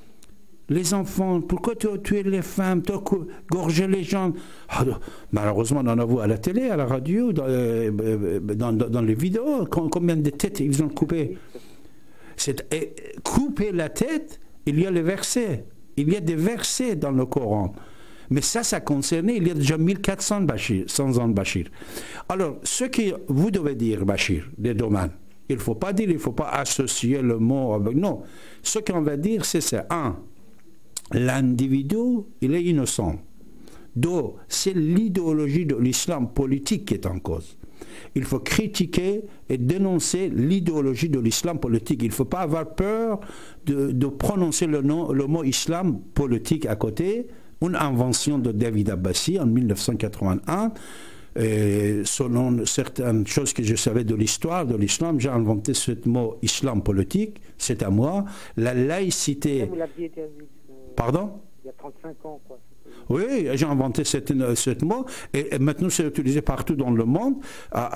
les enfants, pourquoi tu as tué les femmes, tu as gorgé les gens. Ah, malheureusement, on en a vu à la télé, à la radio, dans, euh, dans, dans, dans les vidéos, combien de têtes ils ont coupé. C'est, et, couper la tête, il y a les versets. Il y a des versets dans le Coran. Mais ça, ça concernait, il y a déjà mille quatre cents Bachir, cent ans de Bachir. Alors, ce que vous devez dire, Bachir, les domaines, il ne faut pas dire, il ne faut pas associer le mot avec... Non. Ce qu'on va dire, c'est ça. Un, l'individu, il est innocent. Deux, c'est l'idéologie de l'islam politique qui est en cause. Il faut critiquer et dénoncer l'idéologie de l'islam politique. Il ne faut pas avoir peur de, de prononcer le, nom, le mot islam politique à côté. Une invention de David Abbasi en mille neuf cent quatre-vingt-un. Et selon certaines choses que je savais de l'histoire de l'islam, j'ai inventé ce mot islam politique. C'est à moi. La laïcité... Vous l'aviez dit, euh, Pardon? Il y a trente-cinq ans, quoi. Oui, j'ai inventé ce mot et, et maintenant c'est utilisé partout dans le monde. Ah,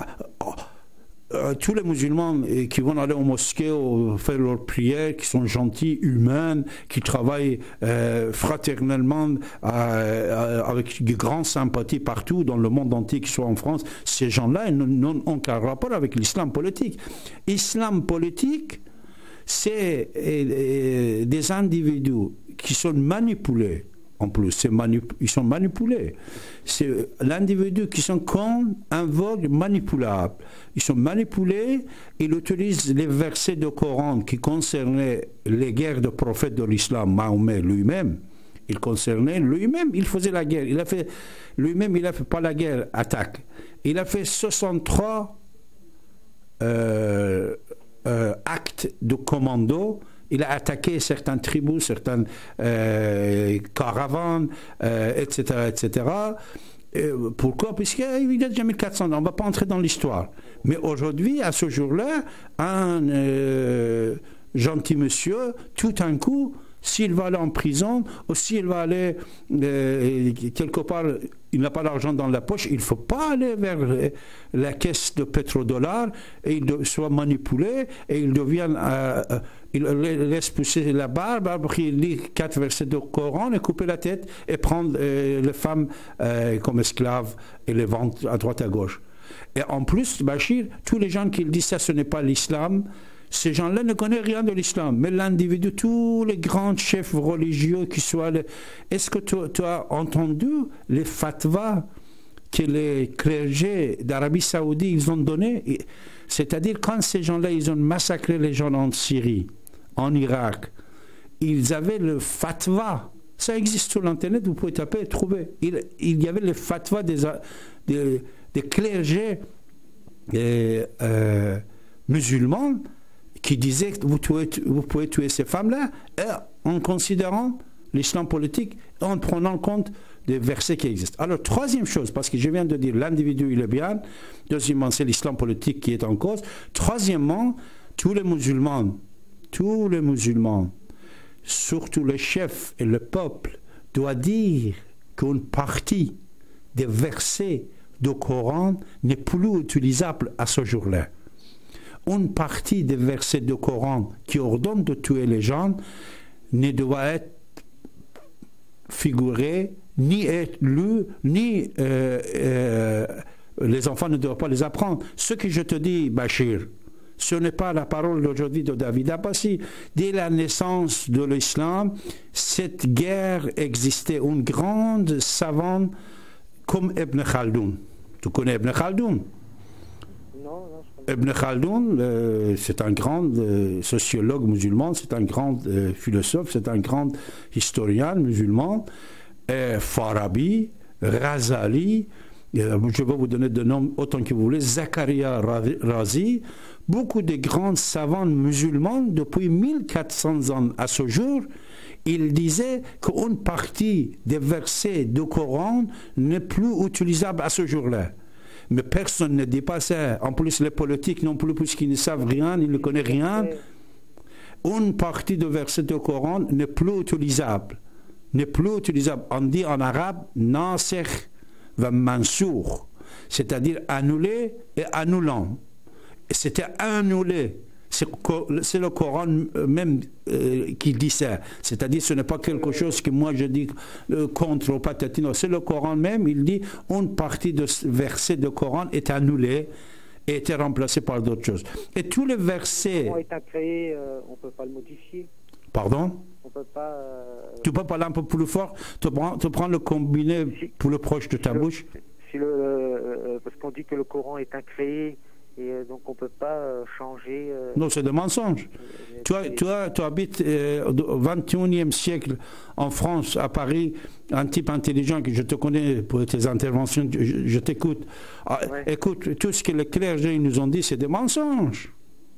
ah, tous les musulmans qui vont aller aux mosquées ou faire leurs prières, qui sont gentils, humains, qui travaillent euh, fraternellement euh, avec de grande sympathie partout dans le monde entier, qui soit en France, ces gens-là n'ont aucun rapport avec l'islam politique. Islam politique, c'est euh, des individus qui sont manipulés. En plus, c'est manip- ils sont manipulés. C'est l'individu qui sont comme un vogue manipulable. Ils sont manipulés, ils utilisent les versets du Coran qui concernaient les guerres de prophètes de l'islam, Mahomet lui-même. Il concernait lui-même, il faisait la guerre. Il a fait, lui-même, il n'a fait pas la guerre, attaque. Il a fait soixante-trois euh, euh, actes de commando. Il a attaqué certaines tribus, certaines euh, caravanes, euh, et cetera, et cetera. Et pourquoi? Puisqu'il y a déjà mille quatre cents ans, on ne va pas entrer dans l'histoire. Mais aujourd'hui, à ce jour-là, un euh, gentil monsieur, tout d'un coup, s'il va aller en prison, ou s'il va aller euh, quelque part, il n'a pas d'argent dans la poche, il ne faut pas aller vers la caisse de pétrodollars et il soit manipulé et il devient... Euh, il laisse pousser la barbe, après il lit quatre versets du Coran et couper la tête et prendre euh, les femmes euh, comme esclaves et les vendre à droite à gauche. Et en plus, Bachir, tous les gens qui disent ça, ce n'est pas l'islam, ces gens-là ne connaissent rien de l'islam. Mais l'individu, tous les grands chefs religieux qui soient... Les... Est-ce que tu, tu as entendu les fatwas que les clergés d'Arabie Saoudite ils ont donné, c'est-à-dire quand ces gens-là ils ont massacré les gens en Syrie, en Irak, ils avaient le fatwa. Ça existe sur l'internet, vous pouvez taper et trouver. Il, il y avait le fatwa des, des, des clergés et, euh, musulmans qui disaient que vous, tuez, vous pouvez tuer ces femmes-là en considérant l'islam politique et en prenant compte des versets qui existent. Alors, troisième chose, parce que je viens de dire l'individu il est bien, deuxièmement, c'est l'islam politique qui est en cause. Troisièmement, tous les musulmans, tous les musulmans, surtout les chefs et le peuple, doivent dire qu'une partie des versets du Coran n'est plus utilisable à ce jour-là. Une partie des versets du Coran qui ordonnent de tuer les gens ne doit être figurée, ni être lu, ni euh, euh, les enfants ne doivent pas les apprendre. Ce que je te dis, Bachir, ce n'est pas la parole d'aujourd'hui de David Abbassi. Dès la naissance de l'islam, cette guerre existait. Une grande savante comme Ibn Khaldoun. Tu connais Ibn Khaldoun? Non, non, Ibn Khaldoun, euh, c'est un grand euh, sociologue musulman, c'est un grand euh, philosophe, c'est un grand historien musulman. Et Farabi, Razali, euh, je vais vous donner de noms autant que vous voulez, Zakaria Razi, beaucoup de grands savants musulmans depuis mille quatre cents ans à ce jour, ils disaient qu'une partie des versets du Coran n'est plus utilisable à ce jour-là. Mais personne ne dit pas ça. En plus, les politiques non plus, puisqu'ils ne savent rien, ils ne connaissent rien. Une partie de versets du Coran n'est plus utilisable. N'est plus utilisable. On dit en arabe « nasikh va mansour », c'est-à-dire annulé et annulant. C'était annulé. C'est le Coran même euh, qui dit ça. C'est-à-dire ce n'est pas quelque chose que moi je dis euh, contre ou patatino. C'est le Coran même, il dit une partie de ce verset du Coran est annulée et été remplacée par d'autres choses. Et tous les versets... Le Coran étant créé, euh, on ne peut pas le modifier. Pardon? On peut pas... Euh... Tu peux parler un peu plus fort? Tu prends, tu prends le combiné si, pour le proche de ta si bouche? Le, si le, euh, parce qu'on dit que le Coran est incréé. Et euh, donc on ne peut pas euh, changer... Euh, non, c'est des mensonges. Euh, tu, as, tu, as, tu habites euh, au vingt et unième siècle en France, à Paris, un type intelligent que je te connais pour tes interventions, je, je t'écoute. Ah, ouais. Écoute, tout ce que les clergés nous ont dit, c'est des mensonges.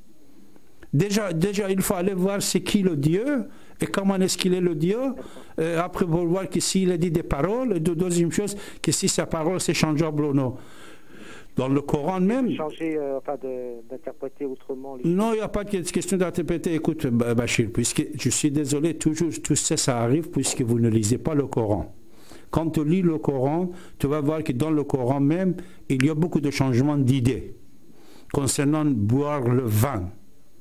Déjà, déjà, il faut aller voir c'est qui le Dieu et comment est-ce qu'il est le Dieu. Euh, après, pour voir que s'il a dit des paroles, et de deuxième chose, que si sa parole c'est changeable ou non. Dans le Coran même... Changer, euh, enfin d'interpréter autrement... Les... Non, il n'y a pas de question d'interpréter. Écoute, Bachir, puisque je suis désolé, toujours tout ça, ça arrive puisque vous ne lisez pas le Coran. Quand tu lis le Coran, tu vas voir que dans le Coran même, il y a beaucoup de changements d'idées concernant boire le vin.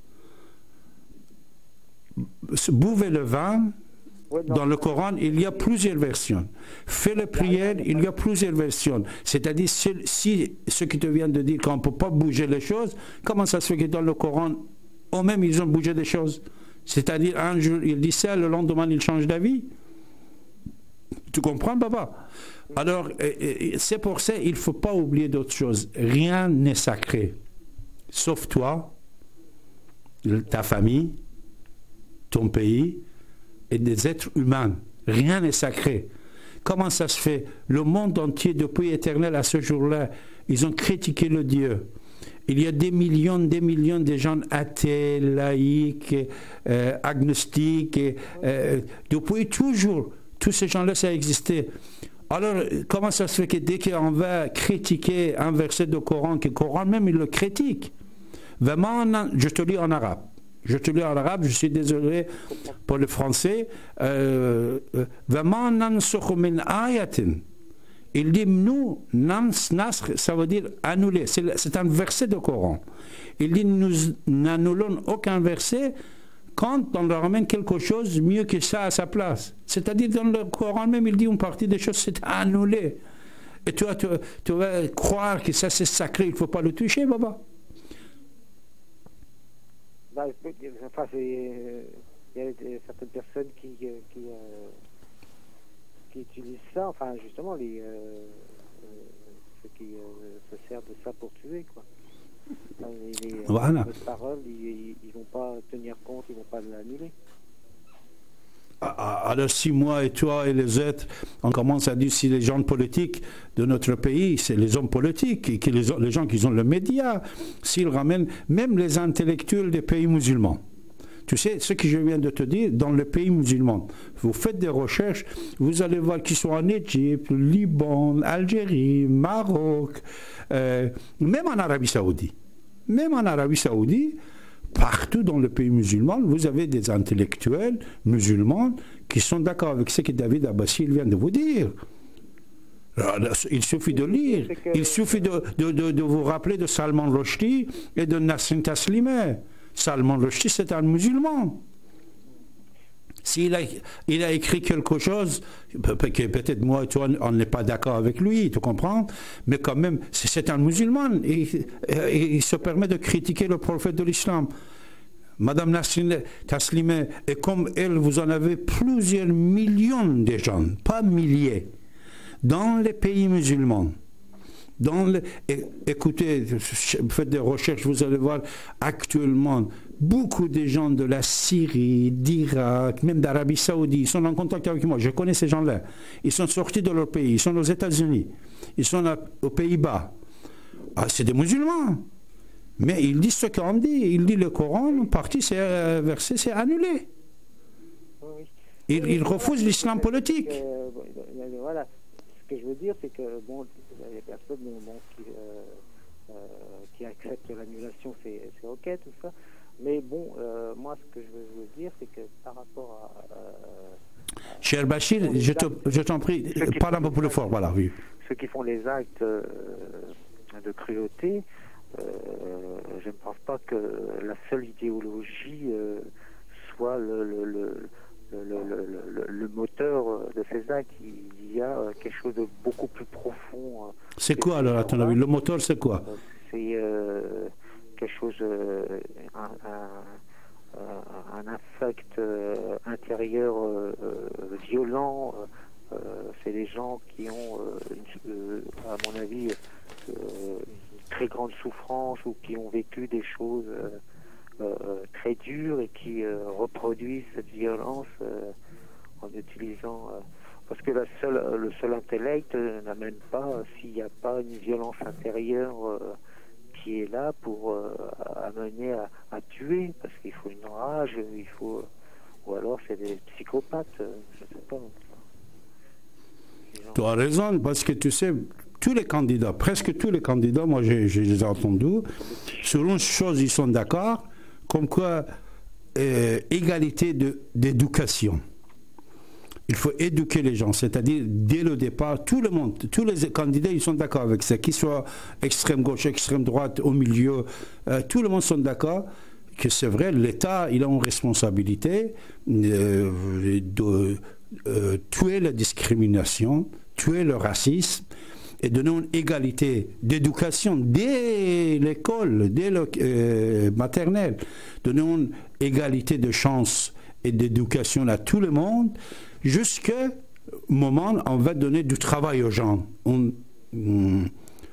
Buvez le vin... Dans le Coran, il y a plusieurs versions. Fais la prière, il y a plusieurs versions. C'est-à-dire, si, si ce que tu viens de dire, qu'on ne peut pas bouger les choses, comment ça se fait que dans le Coran, eux-mêmes, ils ont bougé des choses? C'est-à-dire, un jour, il dit ça, le lendemain, il change d'avis. Tu comprends, papa? Alors, c'est pour ça qu'il ne faut pas oublier d'autres choses. Rien n'est sacré. Sauf toi, ta famille, ton pays, et des êtres humains. Rien n'est sacré. Comment ça se fait? Le monde entier, depuis éternel à ce jour-là, ils ont critiqué le Dieu. Il y a des millions, des millions de gens athées, laïcs, euh, agnostiques. Euh, depuis toujours, tous ces gens-là, ça a existé. Alors, comment ça se fait que dès qu'on va critiquer un verset du Coran, que le Coran même, il le critique? Vraiment, je te lis en arabe. Je te lis en arabe, je suis désolé pour le français. Euh, il dit, nous, nasr, ça veut dire annuler. C'est un verset du Coran. Il dit, nous n'annulons aucun verset quand on leur ramène quelque chose mieux que ça à sa place. C'est-à-dire, dans le Coran même, il dit une partie des choses, c'est annulé. Et toi, tu, tu vas croire que ça, c'est sacré, il ne faut pas le toucher, Baba. Enfin, il y a certaines personnes qui, qui, euh, qui utilisent ça, enfin justement les, euh, qui euh, se servent de ça pour tuer, quoi. Enfin, les, les, Voilà. les paroles, ils ne vont pas tenir compte, ils ne vont pas l'annuler. Alors si moi et toi et les autres, on commence à dire si les gens politiques de notre pays, c'est les hommes politiques, et que les, les gens qui ont le média, s'ils ramènent même les intellectuels des pays musulmans. Tu sais, ce que je viens de te dire, dans les pays musulmans, vous faites des recherches, vous allez voir qu'ils sont en Égypte, Liban, Algérie, Maroc, euh, même en Arabie Saoudite. Même en Arabie Saoudite, partout dans le pays musulman, vous avez des intellectuels musulmans qui sont d'accord avec ce que David Abbassi vient de vous dire. Il suffit de lire, il suffit de, de, de, de vous rappeler de Salman Rushdie et de Nassim Taslimeh. Salman Rushdie, c'est un musulman. S'il a, il a écrit quelque chose, peut-être moi et toi, on n'est pas d'accord avec lui, tu comprends? Mais quand même, c'est un musulman. Et, et, il se permet de critiquer le prophète de l'islam. Madame Nassim Taslimeh, et comme elle, vous en avez plusieurs millions de gens, pas milliers, dans les pays musulmans. Dans le, écoutez, faites des recherches, vous allez voir actuellement beaucoup de gens de la Syrie, d'Irak, même d'Arabie Saoudite, ils sont en contact avec moi. Je connais ces gens-là. Ils sont sortis de leur pays, ils sont aux États-Unis, ils sont à, aux Pays-Bas. Ah, c'est des musulmans. Mais ils disent ce qu'on dit. Ils disent le Coran, une partie, c'est euh, verset, c'est annulé. Oui. Ils, ils refusent l'islam politique. Euh, voilà. Ce que je veux dire, c'est que bon, il y a des personnes bon, qui, euh, euh, qui acceptent l'annulation, c'est ok, tout ça. Mais bon, euh, moi, ce que je veux vous dire, c'est que par rapport à... Euh, Cher Bachir, je t'en te, prie, parle un peu plus fort, voilà, oui. Ceux qui font les actes euh, de cruauté, euh, je ne pense pas que la seule idéologie euh, soit le... le, le Le, le, le, le moteur de ces actes. Il y a quelque chose de beaucoup plus profond. C'est quoi alors, à ton avis? Le moteur, c'est quoi? C'est euh, quelque chose, euh, un, un, un affect euh, intérieur euh, violent. Euh, c'est des gens qui ont, euh, une, euh, à mon avis, euh, une très grande souffrance ou qui ont vécu des choses euh, Euh, très durs et qui euh, reproduisent cette violence euh, en utilisant euh, parce que la seule, le seul intellect euh, n'amène pas euh, s'il n'y a pas une violence intérieure euh, qui est là pour euh, amener à, à tuer, parce qu'il faut une rage, il faut ou alors c'est des psychopathes, euh, je sais pas. Tu as raison, parce que tu sais, tous les candidats, presque tous les candidats, moi je, je les ai entendus, sur une chose ils sont d'accord, comme quoi euh, égalité d'éducation. Il faut éduquer les gens, c'est-à-dire dès le départ, tout le monde, tous les candidats, ils sont d'accord avec ça, qu'ils soient extrême gauche, extrême droite, au milieu, euh, tout le monde sont d'accord que c'est vrai, l'État, il a une responsabilité euh, de euh, tuer la discrimination, tuer le racisme, et donner une égalité d'éducation dès l'école, dès le euh, maternel, donner une égalité de chance et d'éducation à tout le monde, jusqu'au moment où on va donner du travail aux gens, une, une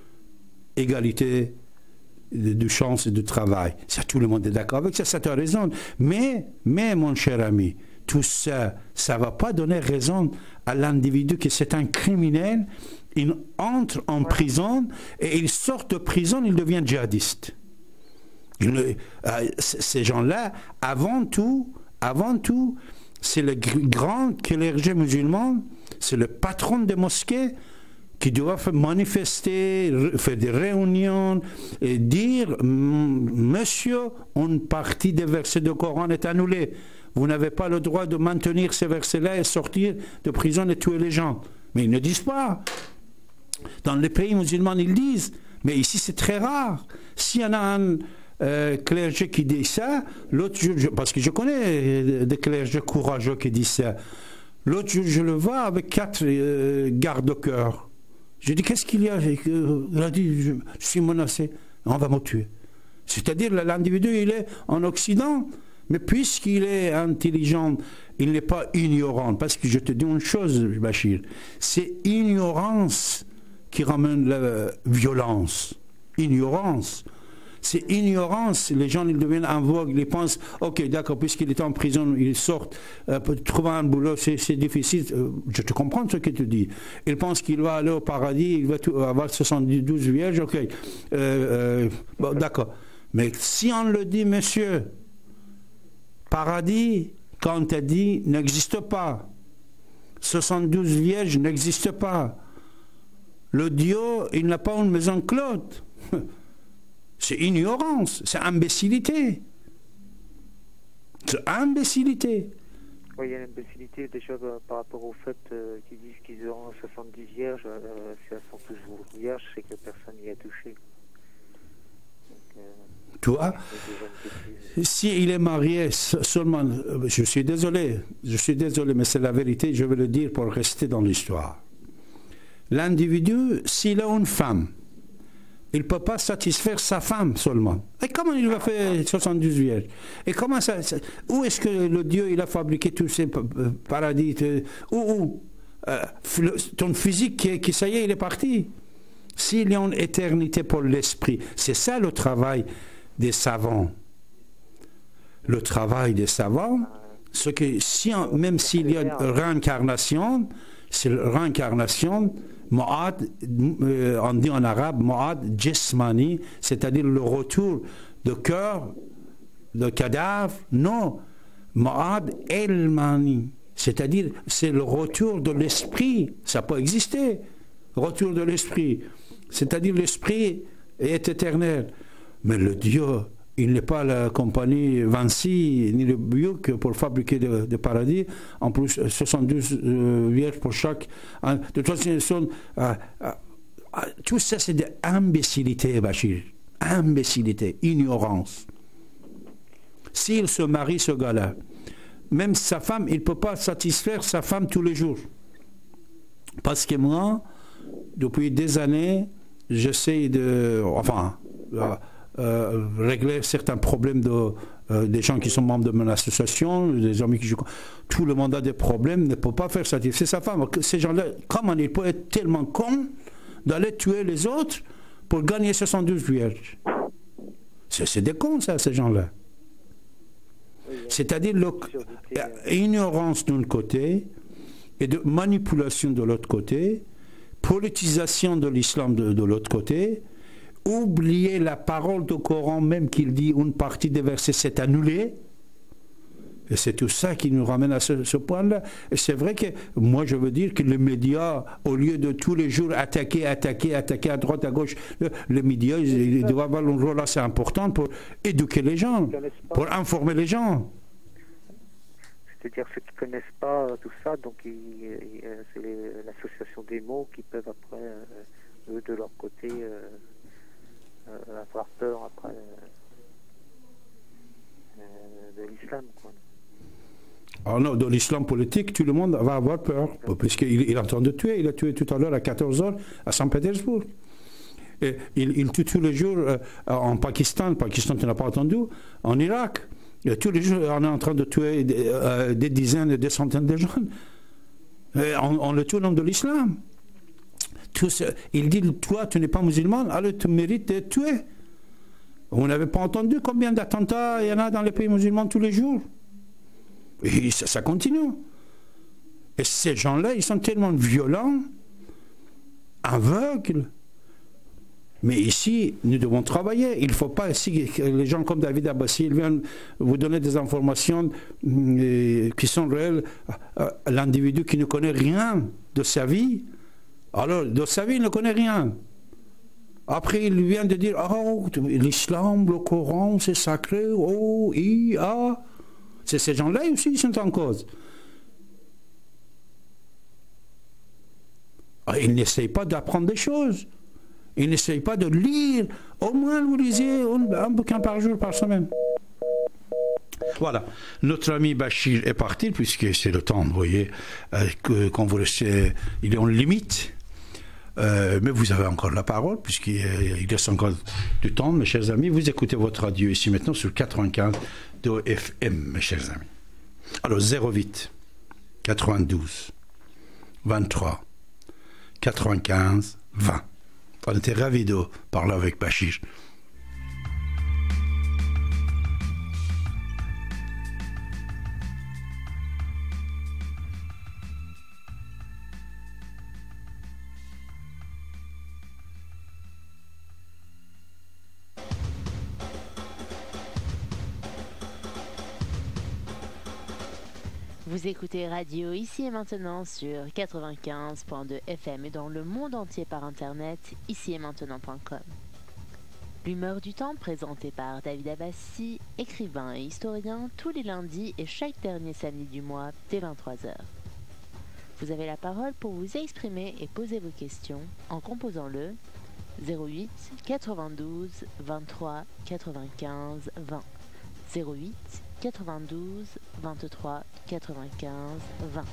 égalité de, de chance et de travail. Ça, tout le monde est d'accord avec ça, ça tu as raison. Mais, mais, mon cher ami, tout ça, ça ne va pas donner raison à l'individu que c'est un criminel. Il entre en prison et il sort de prison, il devient djihadiste. Il, euh, ces gens-là, avant tout, avant tout, c'est le grand clergé musulman, c'est le patron des mosquées qui doit manifester, faire des réunions et dire « Monsieur, une partie des versets du Coran est annulée. Vous n'avez pas le droit de maintenir ces versets-là et sortir de prison et tuer les gens. » Mais ils ne disent pas. Dans les pays musulmans, ils disent, mais ici c'est très rare. S'il y en a un euh, clergé qui dit ça, l'autre jour, parce que je connais des clergés courageux qui disent ça, l'autre jour je le vois avec quatre euh, gardes-cœur. Je dis, qu'est-ce qu'il y a? Il a dit, je, je suis menacé, on va me tuer. C'est-à-dire l'individu, il est en Occident, mais puisqu'il est intelligent, il n'est pas ignorant. Parce que je te dis une chose, Bachir, c'est ignorance qui ramène la violence, ignorance. C'est ignorance. Les gens ils deviennent aveugles, ils pensent, ok, d'accord, puisqu'il est en prison, il sort, euh, pour trouver un boulot, c'est difficile. Euh, je te comprends ce que tu dis. Il pense qu'il va aller au paradis, il va tout, avoir soixante-douze vierges, ok. Euh, euh, bon, d'accord. Mais si on le dit, monsieur, paradis, quand on t'a dit, n'existe pas. soixante-douze vierges n'existe pas. Le Dieu, il n'a pas une maison clote. C'est ignorance, c'est imbécilité. C'est imbécilité. Oui, il y a l'imbécilité déjà euh, par rapport au fait euh, qu'ils disent qu'ils auront soixante-dix vierges. Euh, si elles sont toujours vierges, c'est que personne n'y a touché. Donc, euh, tu vois, s'il est marié seulement, je suis désolé, je suis désolé, mais c'est la vérité, je vais le dire pour rester dans l'histoire. L'individu, s'il a une femme, il ne peut pas satisfaire sa femme seulement. Et comment il va faire soixante-douze vierges? Et comment ça, ça où est-ce que le Dieu il a fabriqué tous ces paradis? Où, où euh, ton physique qui, qui, ça y est, il est parti. S'il y a une éternité pour l'esprit, c'est ça le travail des savants. Le travail des savants, ce que si on, même s'il y a une réincarnation, c'est la réincarnation. Mo'ad, euh, on dit en arabe, Mo'ad Jismani, c'est-à-dire le retour de cœur, de cadavre. Non, Mo'ad Elmani, c'est-à-dire c'est le retour de l'esprit. Ça peut exister, retour de l'esprit. C'est-à-dire l'esprit est éternel. Mais le Dieu, il n'est pas la compagnie Vinci ni le Buick pour fabriquer des de paradis. En plus, soixante-douze euh, vierges pour chaque. Hein, de toute façon, euh, euh, tout ça, c'est de l'imbécilité, Bachir. Imbécilité, ignorance. S'il se marie, ce gars-là, même sa femme, il ne peut pas satisfaire sa femme tous les jours. Parce que moi, depuis des années, j'essaie de. Enfin. Euh, Euh, régler certains problèmes de, euh, des gens qui sont membres de mon association, des amis qui jouent. Tout le monde a des problèmes, ne peut pas faire satisfaire sa femme. Ces gens-là, comment ils peuvent être tellement cons d'aller tuer les autres pour gagner soixante-douze vierges? C'est des cons, ça, ces gens-là. C'est-à-dire l'ignorance d'un côté et de manipulation de l'autre côté, politisation de l'islam de, de l'autre côté. Oublier la parole du Coran, même qu'il dit une partie des versets s'est annulée. Et c'est tout ça qui nous ramène à ce, ce point-là. Et c'est vrai que moi je veux dire que les médias, au lieu de tous les jours attaquer, attaquer, attaquer à droite, à gauche, les médias, ils, ils doivent avoir un rôle assez important pour éduquer les gens, pour informer les gens. C'est-à-dire ceux qui ne connaissent pas tout ça, donc c'est l'association des mots qui peuvent après, euh, eux de leur côté, euh, Euh, avoir peur après euh, euh, de l'islam. Ah non, de l'islam politique, tout le monde va avoir peur, puisqu'il il est en train de tuer. Il a tué tout à l'heure à quatorze heures à Saint-Pétersbourg. Et il, il tue tous les jours euh, en Pakistan, Pakistan tu n'as pas entendu, en Irak. Et tous les jours, on est en train de tuer des, euh, des dizaines et des centaines de gens. Et on, on le tue au nom de l'islam. Il dit, toi, tu n'es pas musulman, alors tu mérites d'être tué. Vous n'avez pas entendu combien d'attentats il y en a dans les pays musulmans tous les jours? Et ça, ça continue. Et ces gens-là, ils sont tellement violents, aveugles. Mais ici, nous devons travailler. Il ne faut pas, si les gens comme David Abbassi, ils viennent vous donner des informations euh, qui sont réelles, euh, l'individu qui ne connaît rien de sa vie, alors, de sa vie, il ne connaît rien. Après, il vient de dire, oh, l'islam, le Coran, c'est sacré, oh, i, ah. C'est ces gens-là aussi qui sont en cause. Alors, ils n'essayent pas d'apprendre des choses. Ils n'essayent pas de lire. Au moins, vous lisez un, un bouquin par jour, par semaine. Voilà, notre ami Bachir est parti, puisque c'est le temps, vous voyez, euh, que, quand vous restez, il est en limite. Euh, mais vous avez encore la parole, puisqu'il reste encore du temps, mes chers amis. Vous écoutez votre radio ici maintenant sur quatre-vingt-quinze de F M, mes chers amis. Alors, zéro huit, quatre-vingt-douze, vingt-trois, quatre-vingt-quinze, vingt. On était ravis de parler avec Bachir. Vous écoutez Radio Ici et Maintenant sur quatre-vingt-quinze point deux F M et dans le monde entier par internet, ici et maintenant point com. L'humeur du temps présentée par David Abbassi, écrivain et historien, tous les lundis et chaque dernier samedi du mois dès vingt-trois heures. Vous avez la parole pour vous exprimer et poser vos questions en composant le zéro huit quatre-vingt-douze vingt-trois quatre-vingt-quinze vingt. zéro huit quatre-vingt-douze vingt-trois quatre-vingt-quinze vingt.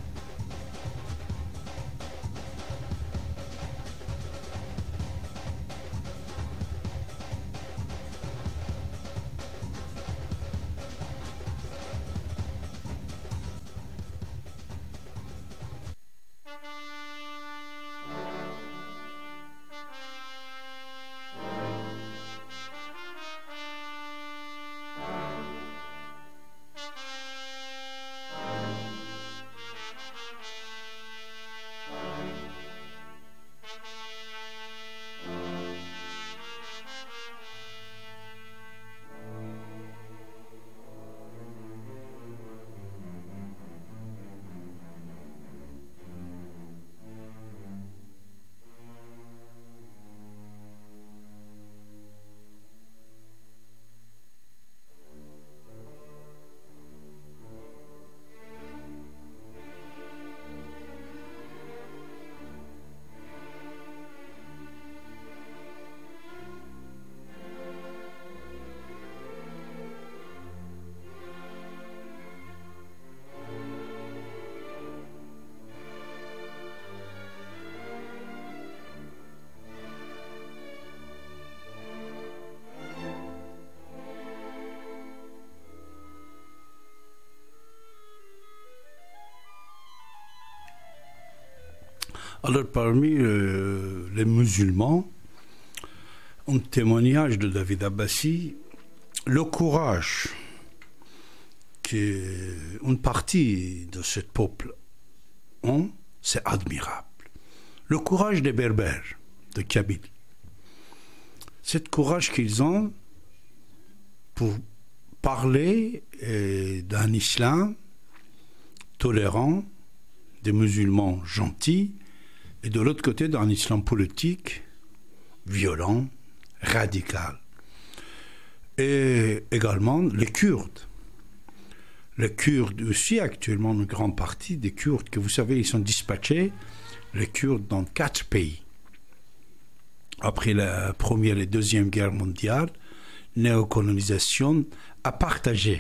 Alors, parmi euh, les musulmans, un témoignage de David Abbassi, le courage qu'une partie de ce peuple ont, c'est admirable. Le courage des Berbères, de Kabylie. C'est courage qu'ils ont pour parler euh, d'un islam tolérant, des musulmans gentils, et de l'autre côté d'un islam politique, violent, radical. Et également les Kurdes. Les Kurdes aussi, actuellement, une grande partie des Kurdes, que vous savez, ils sont dispatchés, les Kurdes, dans quatre pays. Après la Première et Deuxième Guerre mondiale, néocolonisation a partagé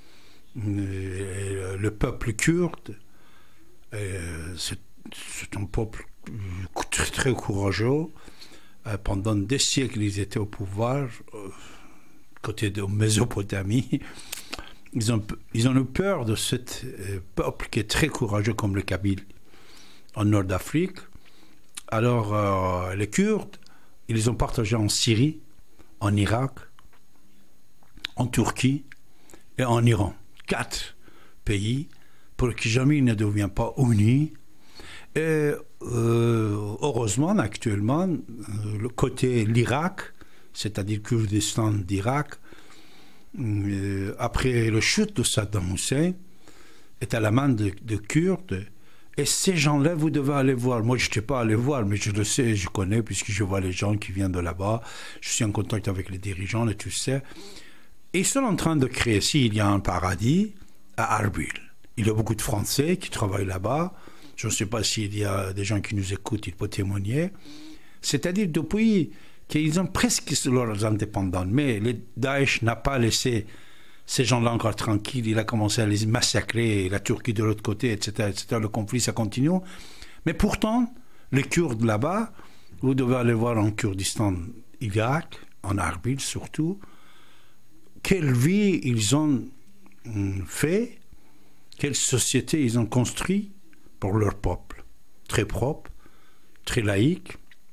euh, le peuple kurde. Euh, c'est, c'est un peuple très, très courageux. Euh, pendant des siècles, ils étaient au pouvoir, euh, côté de Mésopotamie. Ils ont, ils ont eu peur de ce euh, peuple qui est très courageux comme le Kabyle en Nord d'Afrique. Alors, euh, les Kurdes, ils les ont partagés en Syrie, en Irak, en Turquie et en Iran. Quatre pays pour que jamais ils ne deviennent pas unis. Et euh, heureusement, actuellement, euh, le côté l'Irak, c'est-à-dire Kurdistan d'Irak, euh, après le chute de Saddam Hussein, est à la main de, de Kurdes. Et ces gens-là, vous devez aller voir. Moi, je n'étais pas allé voir, mais je le sais, je connais, puisque je vois les gens qui viennent de là-bas. Je suis en contact avec les dirigeants, et tu sais. Et ils sont en train de créer, s'il y a un paradis, à Arbil. Il y a beaucoup de Français qui travaillent là-bas. Je ne sais pas s'il y a des gens qui nous écoutent, ils peuvent témoigner. C'est-à-dire, depuis qu'ils ont presque leurs indépendants, mais le Daesh n'a pas laissé ces gens-là encore tranquilles, il a commencé à les massacrer, la Turquie de l'autre côté, et cetera, et cetera. Le conflit, ça continue. Mais pourtant, les Kurdes là-bas, vous devez aller voir en Kurdistan, Irak, en Arbil surtout, quelle vie ils ont fait, quelle société ils ont construit pour leur peuple. Très propre, très laïque,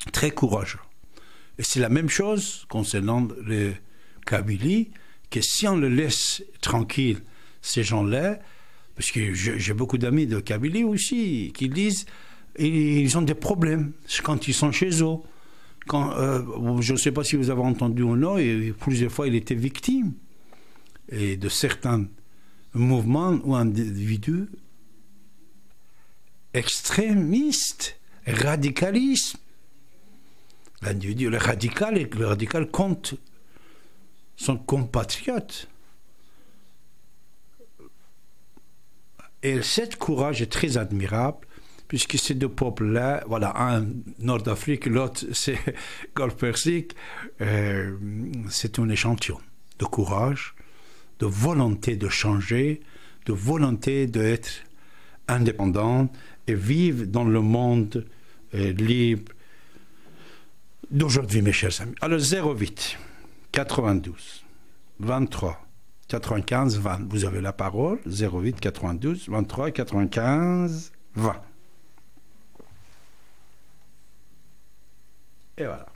très courageux. Et c'est la même chose concernant le Kabylie, que si on le laisse tranquille, ces gens-là, parce que j'ai beaucoup d'amis de Kabylie aussi, qui disent ils ont des problèmes quand ils sont chez eux. Quand, euh, je ne sais pas si vous avez entendu ou non, et plusieurs fois il était victime et de certains mouvements ou individus extrémistes, radicalisme. L'individu, le radical, et le radical compte son compatriote. Et ce courage est très admirable, puisque ces deux peuples-là, voilà, un Nord-Afrique, l'autre c'est Golfe Persique, euh, c'est un échantillon de courage, de volonté de changer, de volonté d'être indépendant et vivre dans le monde euh, libre d'aujourd'hui, mes chers amis. Alors, zéro huit quatre-vingt-douze vingt-trois quatre-vingt-quinze vingt. Vous avez la parole. zéro huit quatre-vingt-douze vingt-trois quatre-vingt-quinze vingt. Et voilà.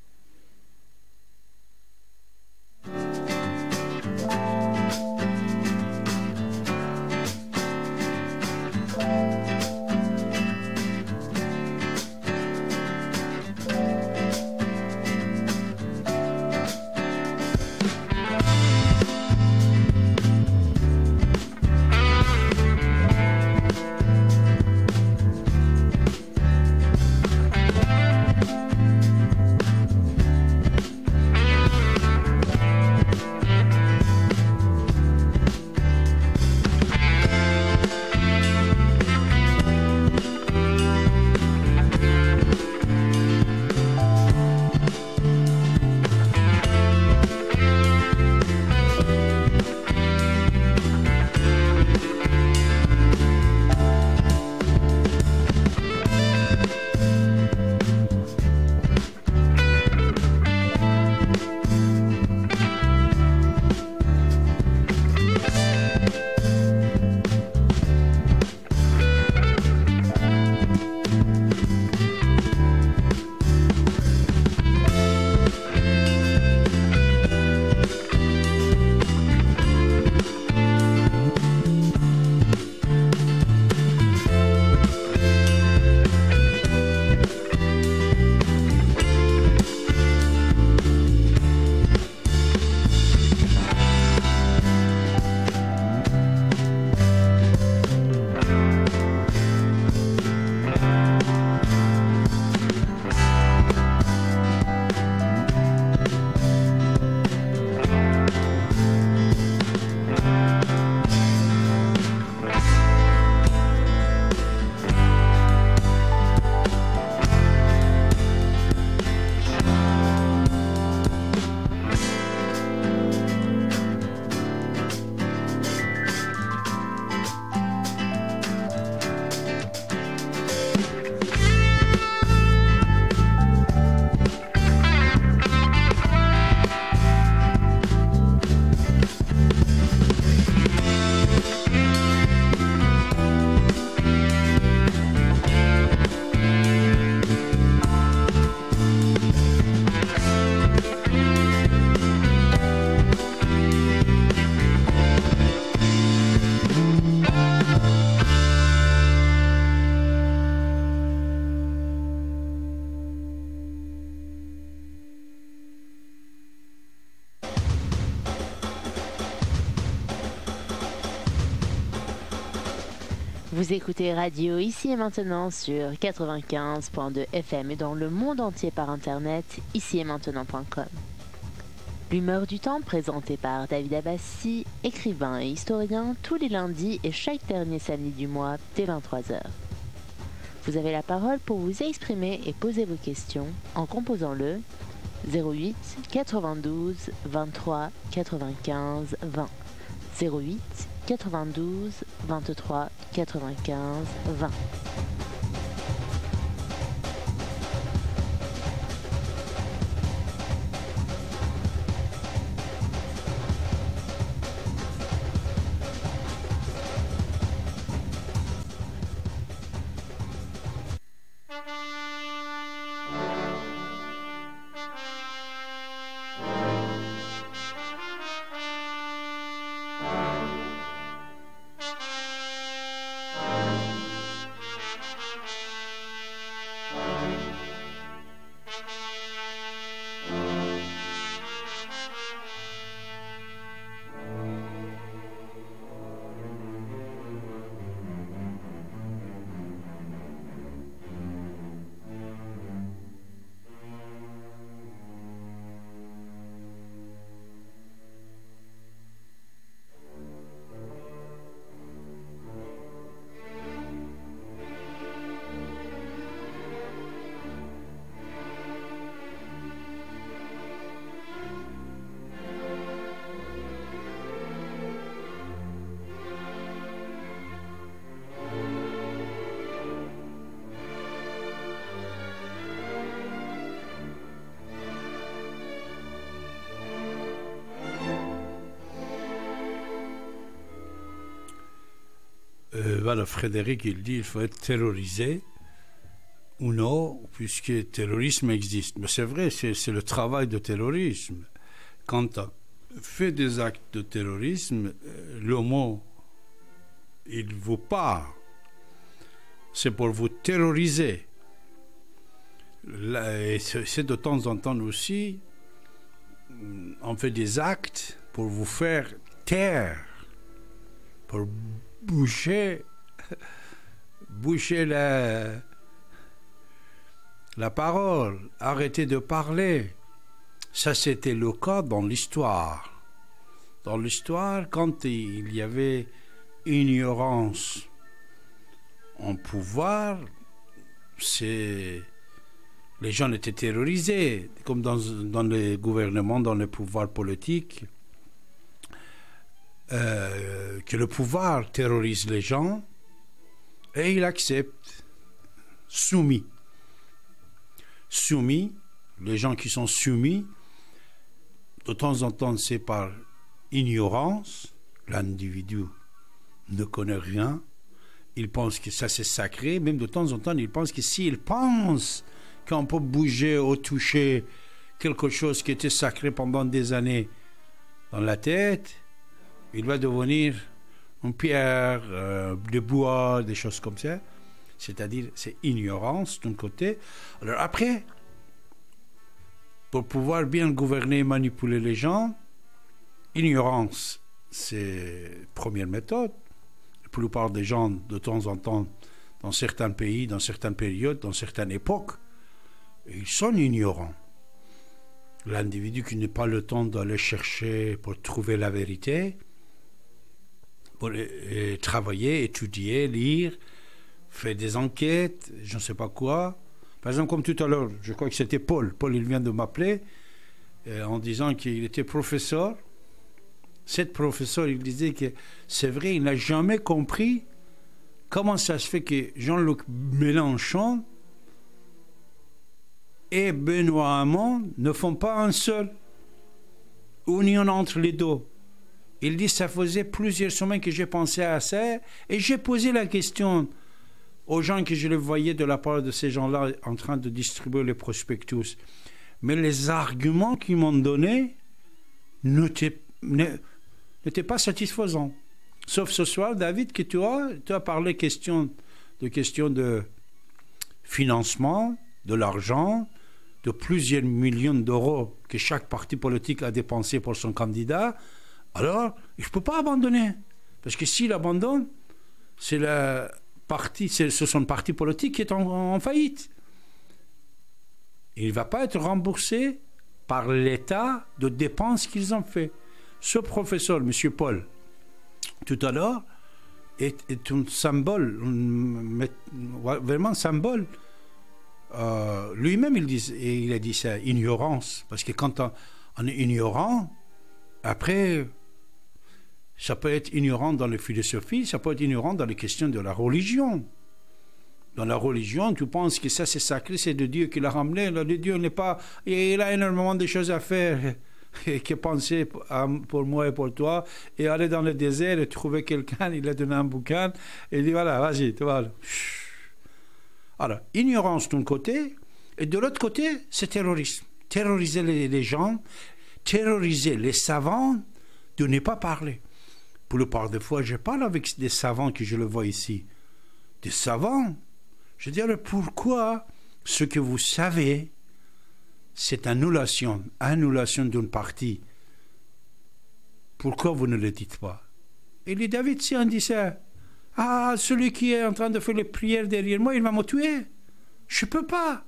Vous écoutez Radio Ici et Maintenant sur quatre-vingt-quinze point deux F M et dans le monde entier par internet, ici et maintenant point com. L'humeur du temps présentée par David Abbassi, écrivain et historien, tous les lundis et chaque dernier samedi du mois dès vingt-trois heures. Vous avez la parole pour vous exprimer et poser vos questions en composant le zéro huit quatre-vingt-douze vingt-trois quatre-vingt-quinze vingt. zéro huit quatre-vingt-douze vingt-trois quatre-vingt-quinze vingt. Euh, voilà, Frédéric, il dit qu'il faut être terrorisé ou non, puisque le terrorisme existe. Mais c'est vrai, c'est le travail de terrorisme. Quand tu as fait des actes de terrorisme, le mot, il vous parle. C'est pour vous terroriser. C'est de temps en temps aussi, on fait des actes pour vous faire taire, pour boucher, boucher la, la parole, arrêter de parler. Ça, c'était le cas dans l'histoire. Dans l'histoire, quand il y avait ignorance en pouvoir, c'est... les gens étaient terrorisés, comme dans, dans les gouvernements, dans les pouvoirs politiques. Euh, que le pouvoir terrorise les gens et il accepte, soumis. Soumis, les gens qui sont soumis, de temps en temps c'est par ignorance, l'individu ne connaît rien, il pense que ça c'est sacré, même de temps en temps il pense que s'il pense qu'on peut bouger ou toucher quelque chose qui était sacré pendant des années dans la tête, il va devenir une pierre, euh, de bois, des choses comme ça. C'est-à-dire, c'est ignorance d'un côté. Alors après, pour pouvoir bien gouverner et manipuler les gens, ignorance, c'est la première méthode. La plupart des gens, de temps en temps, dans certains pays, dans certaines périodes, dans certaines époques, ils sont ignorants. L'individu qui n'a pas le temps d'aller chercher pour trouver la vérité, pour euh, travailler, étudier, lire, faire des enquêtes, je ne sais pas quoi. Par exemple, comme tout à l'heure, je crois que c'était Paul. Paul, il vient de m'appeler euh, en disant qu'il était professeur. Cet professeur, il disait que c'est vrai, il n'a jamais compris comment ça se fait que Jean-Luc Mélenchon et Benoît Hamon ne font pas un seul. Union entre les deux. Il dit, ça faisait plusieurs semaines que j'ai pensé à ça et j'ai posé la question aux gens que je les voyais de la part de ces gens-là en train de distribuer les prospectus. Mais les arguments qu'ils m'ont donnés n'étaient pas satisfaisants. Sauf ce soir, David, que tu as, tu as parlé question, de questions de financement, de l'argent, de plusieurs millions d'euros que chaque parti politique a dépensé pour son candidat. Alors, je ne peux pas abandonner. Parce que s'il abandonne, c'est la partie, c'est son parti politique qui est en, en faillite. Il ne va pas être remboursé par l'État de dépenses qu'ils ont fait. Ce professeur, M. Paul, tout à l'heure, est, est un symbole, un, vraiment un symbole. Euh, Lui-même, il, il a dit ça, ignorance. Parce que quand on, on est ignorant, après... ça peut être ignorant dans la philosophie, ça peut être ignorant dans les questions de la religion. Dans la religion, tu penses que ça c'est sacré, c'est de Dieu qui l'a ramené. Le Dieu n'est pas... Il a énormément de choses à faire que penser pour moi et pour toi. Et aller dans le désert et trouver quelqu'un, il a donné un bouquin, et il dit voilà, vas-y, tu vois. Alors, ignorance d'un côté, et de l'autre côté, c'est terrorisme. Terroriser les, les gens, terroriser les savants de ne pas parler. Pour le part des fois, je parle avec des savants que je le vois ici. Des savants. Je dirais, pourquoi ce que vous savez, c'est annulation, annulation d'une partie. Pourquoi vous ne le dites pas? Et les David, si on dit ça, ah, celui qui est en train de faire les prières derrière moi, il va me tuer. Je ne peux pas.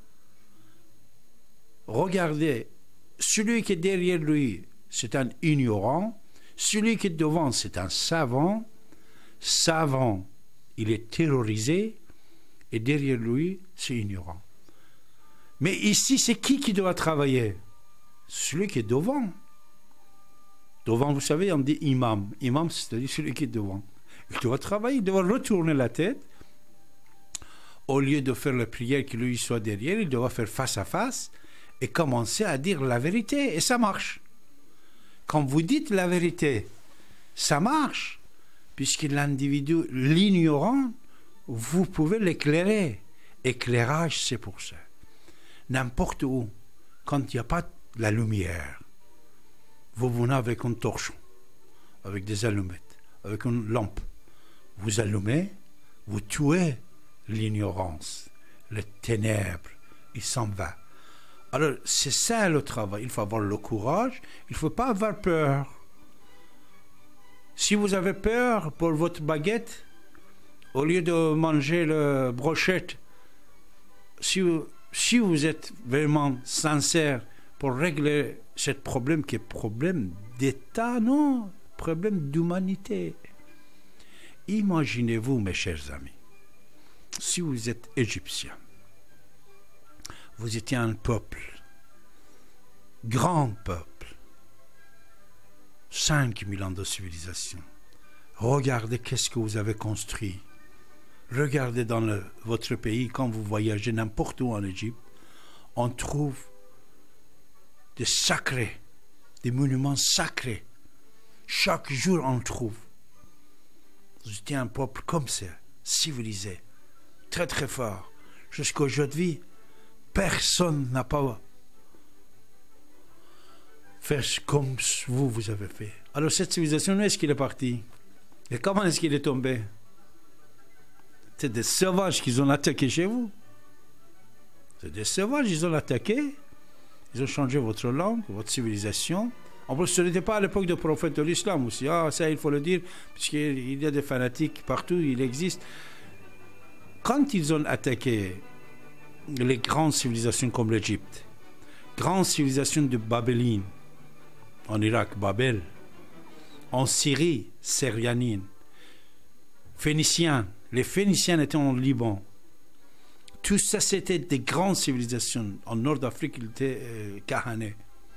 Regardez, celui qui est derrière lui, c'est un ignorant. Celui qui est devant, c'est un savant. Savant, il est terrorisé. Et derrière lui, c'est ignorant. Mais ici, c'est qui qui doit travailler? Celui qui est devant. Devant, vous savez, on dit imam. Imam, c'est-à-dire celui qui est devant. Il doit travailler, il doit retourner la tête. Au lieu de faire la prière qui lui soit derrière, il doit faire face à face et commencer à dire la vérité. Et ça marche. Quand vous dites la vérité, ça marche. Puisque l'individu, l'ignorant, vous pouvez l'éclairer. Éclairage, c'est pour ça. N'importe où, quand il n'y a pas la lumière, vous venez avec un torchon, avec des allumettes, avec une lampe. Vous allumez, vous tuez l'ignorance, les ténèbres, il s'en va. Alors, c'est ça le travail. Il faut avoir le courage, il ne faut pas avoir peur. Si vous avez peur pour votre baguette, au lieu de manger la brochette, si vous, si vous êtes vraiment sincère pour régler ce problème qui est problème d'État, non, problème d'humanité. Imaginez-vous, mes chers amis, si vous êtes égyptien, vous étiez un peuple, grand peuple, cinq mille ans de civilisation. Regardez qu'est-ce que vous avez construit. Regardez dans le, votre pays, quand vous voyagez n'importe où en Égypte, on trouve des sacrés, des monuments sacrés. Chaque jour, on trouve. Vous étiez un peuple comme ça, civilisé, très très fort. Jusqu'à aujourd'hui, personne n'a pas fait comme vous, vous avez fait. Alors cette civilisation, où est-ce qu'il est parti? Et comment est-ce qu'il est tombé? C'est des sauvages qui ont attaqué chez vous. C'est des sauvages, ils ont attaqué. Ils ont changé votre langue, votre civilisation. En plus, ce n'était pas à l'époque du prophète de l'islam aussi. Ah, ça, il faut le dire, puisqu'il y a des fanatiques partout, il existe. Quand ils ont attaqué les grandes civilisations comme l'Égypte, grandes civilisations de Babylone, en Irak, Babel, en Syrie, Syrianine, Phéniciens, les Phéniciens étaient en Liban. Tout ça, c'était des grandes civilisations. En Nord-Afrique, ils étaient euh, Kahanais.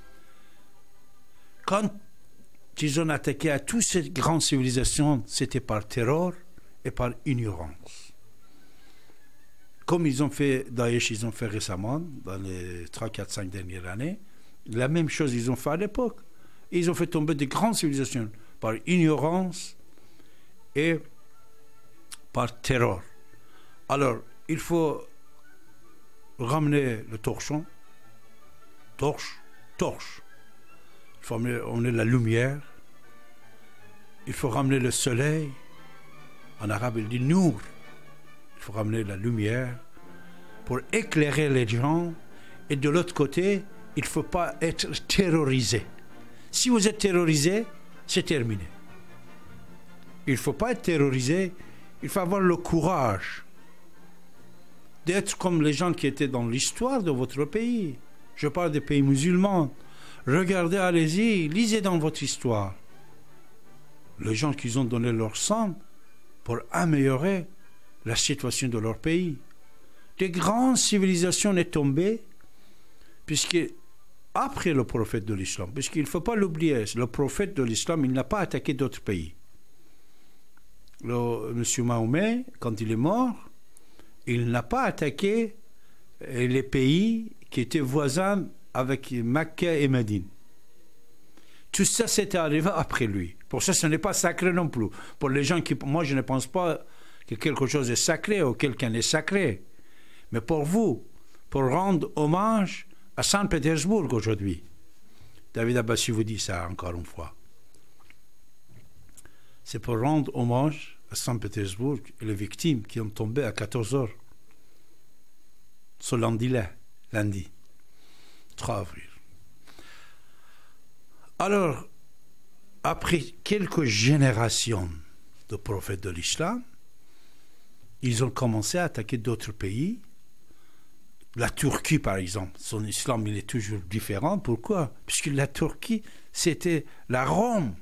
Quand ils ont attaqué à toutes ces grandes civilisations, c'était par terreur et par ignorance. Comme ils ont fait, Daesh, ils ont fait récemment, dans les trois, quatre, cinq dernières années, la même chose ils ont fait à l'époque. Ils ont fait tomber des grandes civilisations par ignorance et par terreur. Alors, il faut ramener le torchon, torche, torche. Il faut ramener la lumière. Il faut ramener le soleil. En arabe, il dit nour. Il faut ramener la lumière pour éclairer les gens. Et de l'autre côté, il ne faut pas être terrorisé. Si vous êtes terrorisé, c'est terminé. Il ne faut pas être terrorisé. Il faut avoir le courage d'être comme les gens qui étaient dans l'histoire de votre pays. Je parle des pays musulmans. Regardez, allez-y, lisez dans votre histoire. Les gens qui ont donné leur sang pour améliorer la situation de leur pays. Des grandes civilisations sont tombées, puisque après le prophète de l'islam, puisqu'il ne faut pas l'oublier, le prophète de l'islam, il n'a pas attaqué d'autres pays. Le, Monsieur Mahomet, quand il est mort, il n'a pas attaqué les pays qui étaient voisins avec Mecca et Médine. Tout ça, c'était arrivé après lui. Pour ça, ce n'est pas sacré non plus. Pour les gens qui... Moi, je ne pense pas que quelque chose est sacré ou quelqu'un est sacré. Mais pour vous, pour rendre hommage à Saint-Pétersbourg aujourd'hui. David Abbassi vous dit ça encore une fois. c'est pour rendre hommage à Saint-Pétersbourg et les victimes qui ont tombé à quatorze heures. Ce lundi-là, lundi, trois avril. Alors, après quelques générations de prophètes de l'islam, ils ont commencé à attaquer d'autres pays. La Turquie, par exemple, son islam, il est toujours différent. Pourquoi? Puisque la Turquie, c'était la Rome.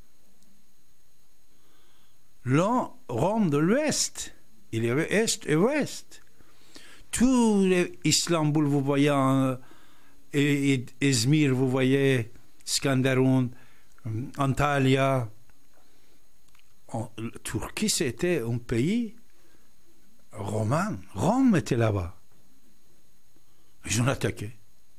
La Rome de l'Ouest. Il y avait Est et Ouest. Tous les Istanbul, vous voyez, en, et, et, Izmir, vous voyez, Skanderun, Antalya. En, la Turquie, c'était un pays romain. Rome était là-bas. Ils ont attaqué.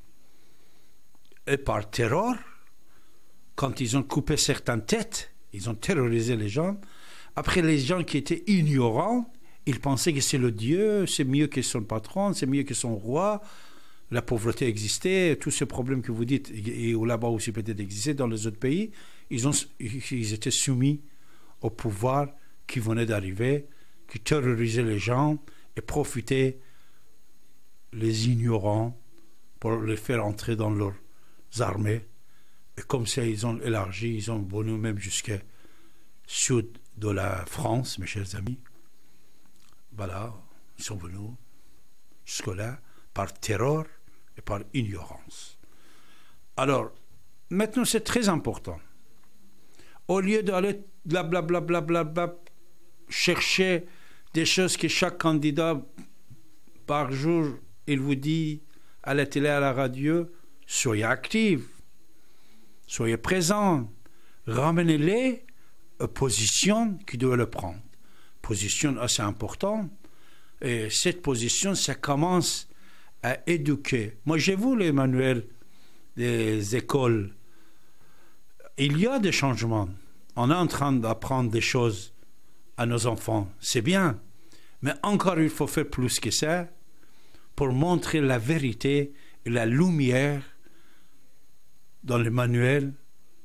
Et par terreur, quand ils ont coupé certaines têtes, ils ont terrorisé les gens. Après, les gens qui étaient ignorants, ils pensaient que c'est le Dieu, c'est mieux que son patron, c'est mieux que son roi. La pauvreté existait, tous ces problèmes que vous dites, et là-bas aussi peut-être existaient dans les autres pays, ils, ont, ils étaient soumis au pouvoir qui venait d'arriver, qui terrorisait les gens et profitait les ignorants pour les faire entrer dans leurs armées. Et comme ça, ils ont élargi, ils ont venu même jusqu'à sud de la France, mes chers amis. Voilà, ils sont venus jusque-là par terreur et par ignorance. Alors, maintenant, c'est très important. Au lieu d'aller blablabla, bla, bla, bla, chercher des choses que chaque candidat par jour, il vous dit à la télé, à la radio, soyez actifs, soyez présents, ramenez-les aux positions qui doivent le prendre. Position assez importante. Et cette position, ça commence à éduquer. Moi, j'ai vu les manuels des écoles. Il y a des changements. On est en train d'apprendre des choses à nos enfants. C'est bien. Mais encore, il faut faire plus que ça pour montrer la vérité et la lumière dans les manuels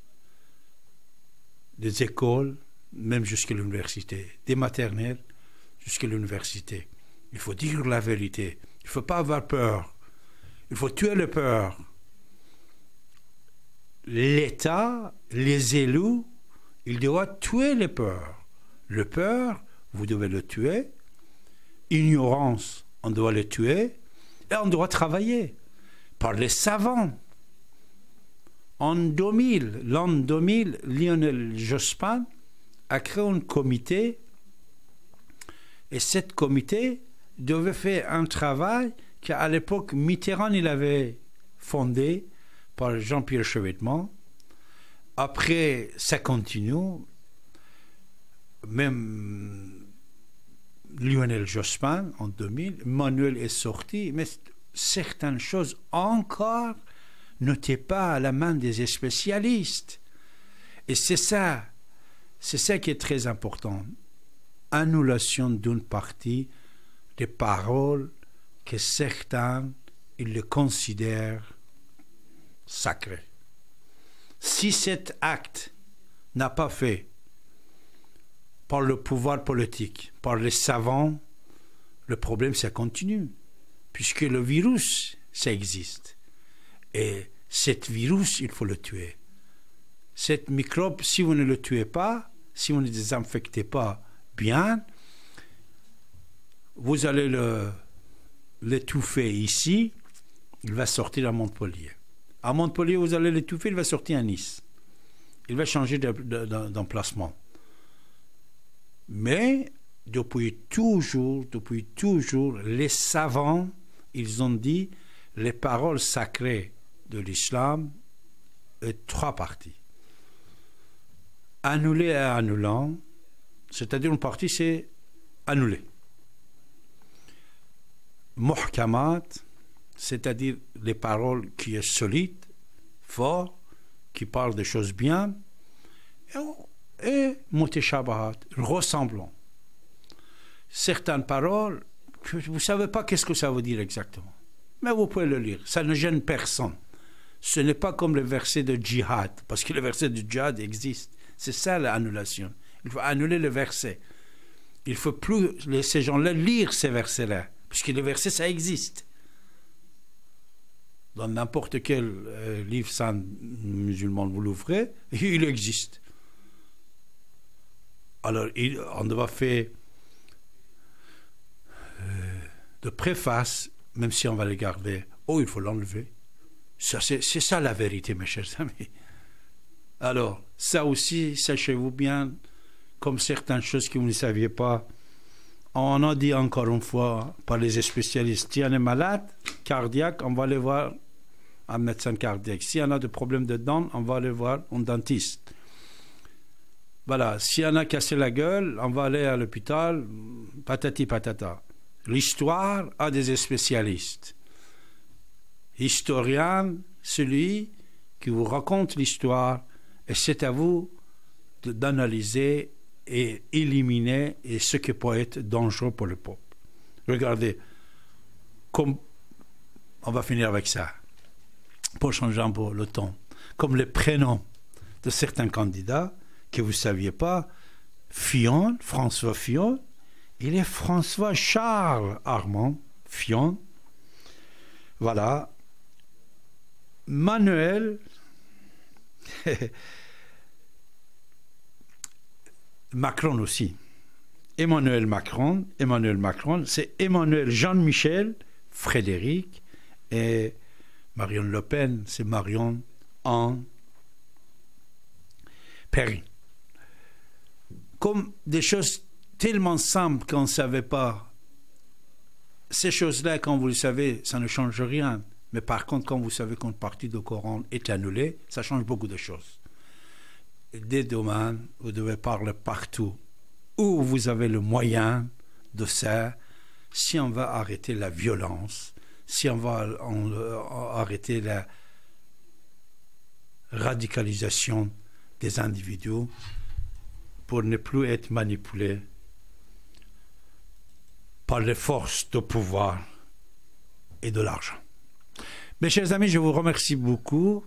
des écoles, même jusqu'à l'université, des maternelles jusqu'à l'université. Il faut dire la vérité. Il ne faut pas avoir peur. Il faut tuer la peur. L'État, les élus, ils doivent tuer les peurs. Le peur, vous devez le tuer. Ignorance, on doit le tuer. Et on doit travailler par les savants. En deux mille, l'an deux mille, Lionel Jospin a créé un comité. Et ce comité devait faire un travail qu'à l'époque, Mitterrand il avait fondé par Jean-Pierre Chevènement. Après, ça continue. Même Lionel Jospin, en deux mille, Manuel est sorti, mais certaines choses encore n'étaient pas à la main des spécialistes. Et c'est ça, c'est ça qui est très important. Annulation d'une partie des paroles que certains, ils le considèrent sacrées. Si cet acte n'a pas fait par le pouvoir politique, par les savants, le problème, ça continue. Puisque le virus, ça existe. Et cet virus, il faut le tuer. Cet microbe, si vous ne le tuez pas, si vous ne le désinfectez pas bien, vous allez le, l'étouffer ici, il va sortir à Montpellier. À Montpellier, vous allez l'étouffer, il va sortir à Nice. Il va changer de, de, de, d'emplacement. Mais depuis toujours, depuis toujours, les savants, ils ont dit les paroles sacrées de l'islam est trois parties. Annulé et annulant, c'est-à-dire une partie c'est annulé. Muhkamat, c'est-à-dire les paroles qui sont solides, fortes, qui parlent des choses bien, et, et mutashabahat, ressemblant. Certaines paroles, vous ne savez pas qu'est-ce que ça veut dire exactement. Mais vous pouvez le lire. Ça ne gêne personne. Ce n'est pas comme le verset de djihad, parce que le verset de djihad existe. C'est ça l'annulation. Il faut annuler le verset. Il ne faut plus laisser ces gens-là lire ces versets-là, puisque les versets, ça existe. Dans n'importe quel euh, livre saint musulman, vous l'ouvrez, il existe. Alors, il, on doit faire euh, de préface, même si on va les garder. Oh, il faut l'enlever. Ça, c'est, c'est ça la vérité, mes chers amis. Alors, ça aussi, sachez-vous bien, comme certaines choses que vous ne saviez pas, on a dit encore une fois par les spécialistes, si on est malade, cardiaque, on va aller voir un médecin cardiaque. Si on a des problèmes de dents, on va aller voir un dentiste. Voilà, si on a cassé la gueule, on va aller à l'hôpital, patati patata. L'histoire a des spécialistes. Historien, celui qui vous raconte l'histoire, et c'est à vous de, d'analyser et éliminer et ce qui peut être dangereux pour le peuple. Regardez, comme on va finir avec ça, pour changer un peu le ton, comme les prénoms de certains candidats que vous ne saviez pas, Fillon, François Fillon, il est François Charles Armand Fillon. Voilà. Manuel Macron aussi. Emmanuel Macron, Emmanuel Macron, c'est Emmanuel Jean-Michel Frédéric et Marion Le Pen, c'est Marion Anne Perrin. Comme des choses tellement simples qu'on ne savait pas, ces choses-là, quand vous le savez, ça ne change rien. Mais par contre, quand vous savez qu'une partie du Coran est annulée, ça change beaucoup de choses. Des domaines, vous devez parler partout où vous avez le moyen de ça. Si on va arrêter la violence, si on va on, on, arrêter la radicalisation des individus pour ne plus être manipulés par les forces de pouvoir et de l'argent. Mes chers amis, je vous remercie beaucoup.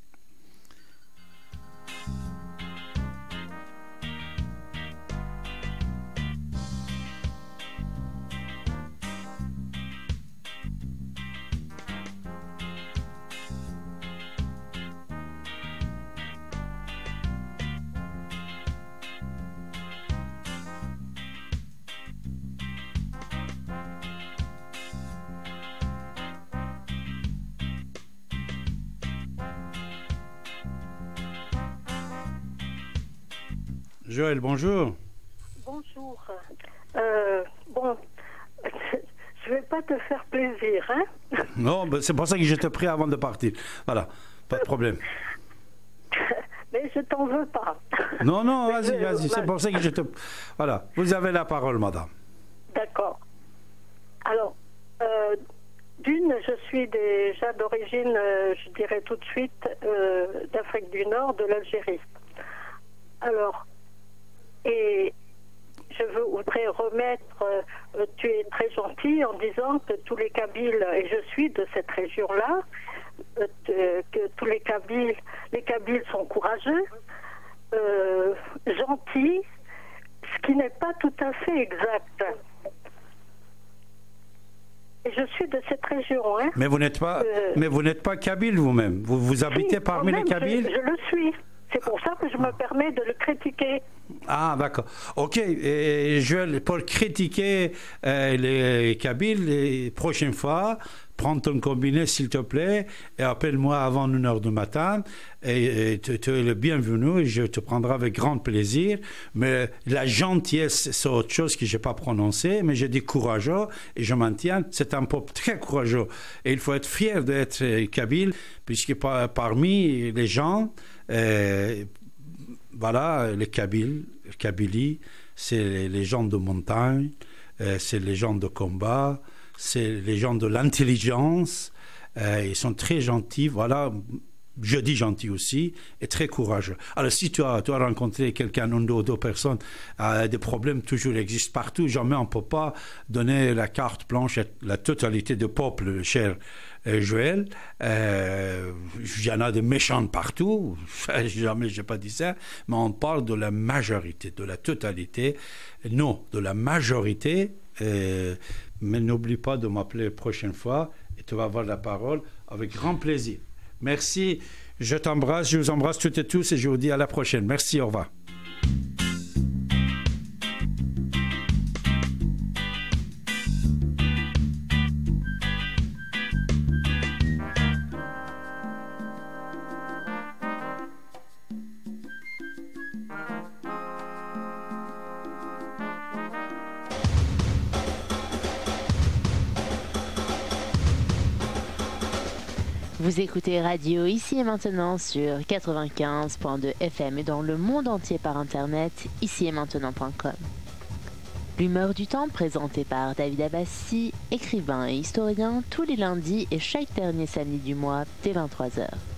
Joël, bonjour. Bonjour. Euh, bon, je ne vais pas te faire plaisir, hein? Non, ben c'est pour ça que je te prie avant de partir. Voilà, pas de problème. Mais je t'en veux pas. Non, non, vas-y, vas-y. C'est pour ça que je te... Voilà, vous avez la parole, madame. D'accord. Alors, euh, d'une, je suis déjà d'origine, euh, je dirais tout de suite, euh, d'Afrique du Nord, de l'Algérie. Alors... Et je veux, voudrais remettre, euh, tu es très gentil en disant que tous les Kabyles, et je suis de cette région-là, euh, que tous les Kabyles, les Kabyles sont courageux, euh, gentils, ce qui n'est pas tout à fait exact. Et je suis de cette région. Hein. Mais vous n'êtes pas, euh, mais vous n'êtes pas Kabyle vous-même. Vous, vous habitez si, parmi les Kabyles? Je, je le suis. C'est pour ça que je me permets de le critiquer. Ah, d'accord. OK. Et je, pour critiquer euh, les Kabyles, les prochaines fois, prends ton combiné, s'il te plaît, et appelle-moi avant une heure du matin. Et, et tu, tu es le bienvenu et je te prendrai avec grand plaisir. Mais la gentillesse, c'est autre chose que je n'ai pas prononcé, mais je dis courageux et je maintiens. C'est un peuple très courageux. Et il faut être fier d'être Kabyle, puisque par, parmi les gens, Euh, voilà, les Kabyles, les Kabylie, c'est les, les gens de montagne, euh, c'est les gens de combat, c'est les gens de l'intelligence, euh, ils sont très gentils, voilà, je dis gentils aussi, et très courageux. Alors si tu as, tu as rencontré quelqu'un, une ou deux personnes, euh, des problèmes toujours existent partout, jamais on ne peut pas donner la carte blanche à la totalité du peuple, cher euh, Joël. Euh, il y en a de méchants partout, jamais je n'ai pas dit ça, mais on parle de la majorité, de la totalité. Non, de la majorité, euh, mais n'oublie pas de m'appeler la prochaine fois et tu vas avoir la parole avec grand plaisir. Merci, je t'embrasse, je vous embrasse toutes et tous et je vous dis à la prochaine. Merci, au revoir. Vous écoutez Radio Ici et Maintenant sur quatre-vingt-quinze point deux F M et dans le monde entier par Internet, ici et maintenant point com. L'humeur du temps présentée par David Abbassi, écrivain et historien, tous les lundis et chaque dernier samedi du mois dès vingt-trois heures.